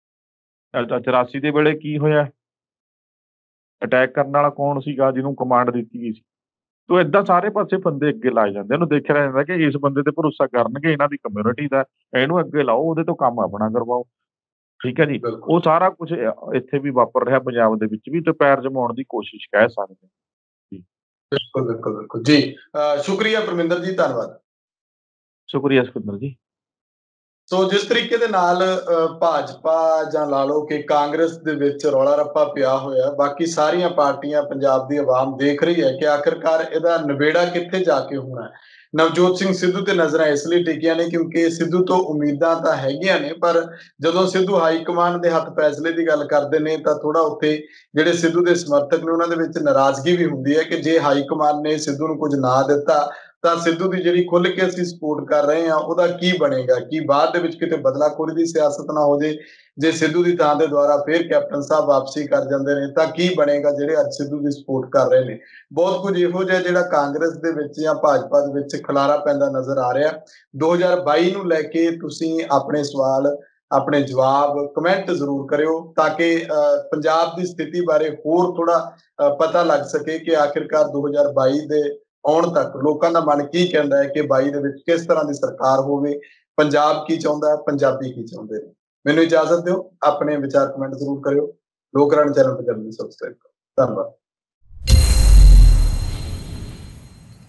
84 ਦੇ ਵੇਲੇ ਕੀ ਹੋਇਆ? ਅਟੈਕ ਕਰਨ ਵਾਲਾ ਕੌਣ ਸੀਗਾ ਜਿਹਨੂੰ ਕਮਾਂਡ ਦਿੱਤੀ ਗਈ ਸੀ? ਤੋ ਏਦਾਂ ਸਾਰੇ ਪਾਸੇ ਬੰਦੇ ਅੱਗੇ ਲਾਏ ਜਾਂਦੇ, ਉਹਨੂੰ ਦੇਖਿਆ ਜਾਂਦਾ ਕਿ ਇਸ ਬੰਦੇ ਤੇ ਭਰੋਸਾ ਕਰਨਗੇ, ਇਹਨਾਂ ਦੀ ਕਮਿਊਨਿਟੀ ਦਾ, ਇਹਨੂੰ ਅੱਗੇ ਲਾਓ, ਉਹਦੇ ਤੋਂ ਕੰਮ ਆਪਣਾ ਕਰਵਾਓ। ਠੀਕ ਹੈ ਜੀ। ਬਿਲਕੁਲ ਉਹ ਸਾਰਾ ਕੁਛ ਇੱਥੇ ਵੀ ਵਾਪਰ ਰਿਹਾ ਪੰਜਾਬ ਦੇ ਵਿੱਚ ਵੀ, ਤੇ ਪੈਰ ਜਮਾਉਣ ਦੀ ਕੋਸ਼ਿਸ਼ ਕਹਿ ਸਕਦੇ ਹਾਂ। ਜੀ, ਬਿਲਕੁਲ ਬਿਲਕੁਲ ਬਿਲਕੁਲ ਜੀ। ਸ਼ੁਕਰੀਆ ਪਰਮਿੰਦਰ ਜੀ, ਧੰਨਵਾਦ। ਸ਼ੁਕਰੀਆ ਸੁਖਿੰਦਰ ਜੀ। ਸੋ ਜਿਸ ਤਰੀਕੇ ਦੇ ਨਾਲ ਭਾਜਪਾ ਜਾਂ ਲਾ ਲਓ ਕਿ ਕਾਂਗਰਸ ਦੇ ਵਿੱਚ ਰੌਲਾ ਰੱਪਾ ਪਿਆ ਹੋਇਆ, ਬਾਕੀ ਸਾਰੀਆਂ ਪਾਰਟੀਆਂ, ਪੰਜਾਬ ਦੀ ਆਵਾਮ ਦੇਖ ਰਹੀ ਹੈ ਕਿ ਆਖਿਰਕਾਰ ਇਹਦਾ ਨਿਬੇੜਾ ਕਿੱਥੇ ਜਾ ਕੇ ਹੋਣਾ ਹੈ। ਨਵਜੋਤ ਸਿੰਘ ਸਿੱਧੂ ਤੇ ਨਜ਼ਰਾਂ ਇਸ ਲਈ ਟਿਕੀਆਂ ਨੇ ਕਿਉਂਕਿ ਸਿੱਧੂ ਤੋਂ ਉਮੀਦਾਂ ਤਾਂ ਹੈਗੀਆਂ ਨੇ, ਪਰ ਜਦੋਂ ਸਿੱਧੂ ਹਾਈ ਕਮਾਂਡ ਦੇ ਹੱਥ ਫੈਸਲੇ ਦੀ ਗੱਲ ਕਰਦੇ ਨੇ ਤਾਂ ਥੋੜਾ ਉੱਥੇ ਜਿਹੜੇ ਸਿੱਧੂ ਦੇ ਸਮਰਥਕ ਨੇ ਉਹਨਾਂ ਦੇ ਵਿੱਚ ਨਾਰਾਜ਼ਗੀ ਵੀ ਹੁੰਦੀ ਹੈ ਕਿ ਜੇ ਹਾਈ ਕਮਾਂਡ ਨੇ ਸਿੱਧੂ ਨੂੰ ਕੁਝ ਨਾ ਦਿੱਤਾ ਤਾਂ ਸਿੱਧੂ ਦੀ ਜਿਹੜੀ ਖੁੱਲ ਕੇ ਅਸੀਂ ਸਪੋਰਟ ਕਰ ਰਹੇ ਹਾਂ ਉਹਦਾ ਕੀ ਬਣੇਗਾ, ਕੀ ਬਾਅਦ ਦੇ ਵਿੱਚ ਕਿਤੇ ਬਦਲਾਖੋਰੀ ਦੀ ਸਿਆਸਤ ਨਾ ਹੋ ਜੇ। ਜੇ ਸਿੱਧੂ ਦੀ ਥਾਂ ਤੇ ਦੁਬਾਰਾ ਫੇਰ ਕੈਪਟਨ ਸਾਹਿਬ ਵਾਪਸੀ ਕਰ ਜਾਂਦੇ ਨੇ ਤਾਂ ਕੀ ਬਣੇਗਾ ਜਿਹੜੇ ਅੱਜ ਸਿੱਧੂ ਦੀ ਸਪੋਰਟ ਕਰ ਰਹੇ ਨੇ। ਬਹੁਤ ਕੁਝ ਇਹੋ ਜਿਹਾ ਜਿਹੜਾ ਕਾਂਗਰਸ ਦੇ ਵਿੱਚ ਜਾਂ ਭਾਜਪਾ ਦੇ ਵਿੱਚ ਖਲਾਰਾ ਪੈਂਦਾ ਨਜ਼ਰ ਆ ਰਿਹਾ। 2022 ਨੂੰ ਲੈ ਕੇ ਤੁਸੀਂ ਆਪਣੇ ਸਵਾਲ, ਆਪਣੇ ਜਵਾਬ ਕਮੈਂਟ ਜ਼ਰੂਰ ਕਰਿਓ ਤਾਂ ਕਿ ਪੰਜਾਬ ਦੀ ਸਥਿਤੀ ਬਾਰੇ ਹੋਰ ਥੋੜਾ ਪਤਾ ਲੱਗ ਸਕੇ ਕਿ ਆਖਿਰਕਾਰ 2022 ਦੇ ਆਉਣ ਤੱਕ ਲੋਕਾਂ ਦਾ ਮਨ ਕੀ ਕਹਿੰਦਾ ਹੈ ਕਿ 22 ਦੇ ਵਿੱਚ ਕਿਸ ਤਰ੍ਹਾਂ ਦੀ ਸਰਕਾਰ ਹੋਵੇ, ਪੰਜਾਬ ਕੀ ਚਾਹੁੰਦਾ ਹੈ, ਪੰਜਾਬੀ ਕੀ ਚਾਹੁੰਦੇ ਨੇ। ਮੈਨੂੰ ਇਜਾਜ਼ਤ ਦਿਓ, ਆਪਣੇ ਵਿਚਾਰ ਕਮੈਂਟ ਜ਼ਰੂਰ ਕਰਿਓ। ਲੋਕ ਰਾਣੀ ਚੈਨਲ ਤੇ ਜਲਦੀ ਸਬਸਕ੍ਰਾਈਬ ਕਰੋ। ਧੰਨਵਾਦ।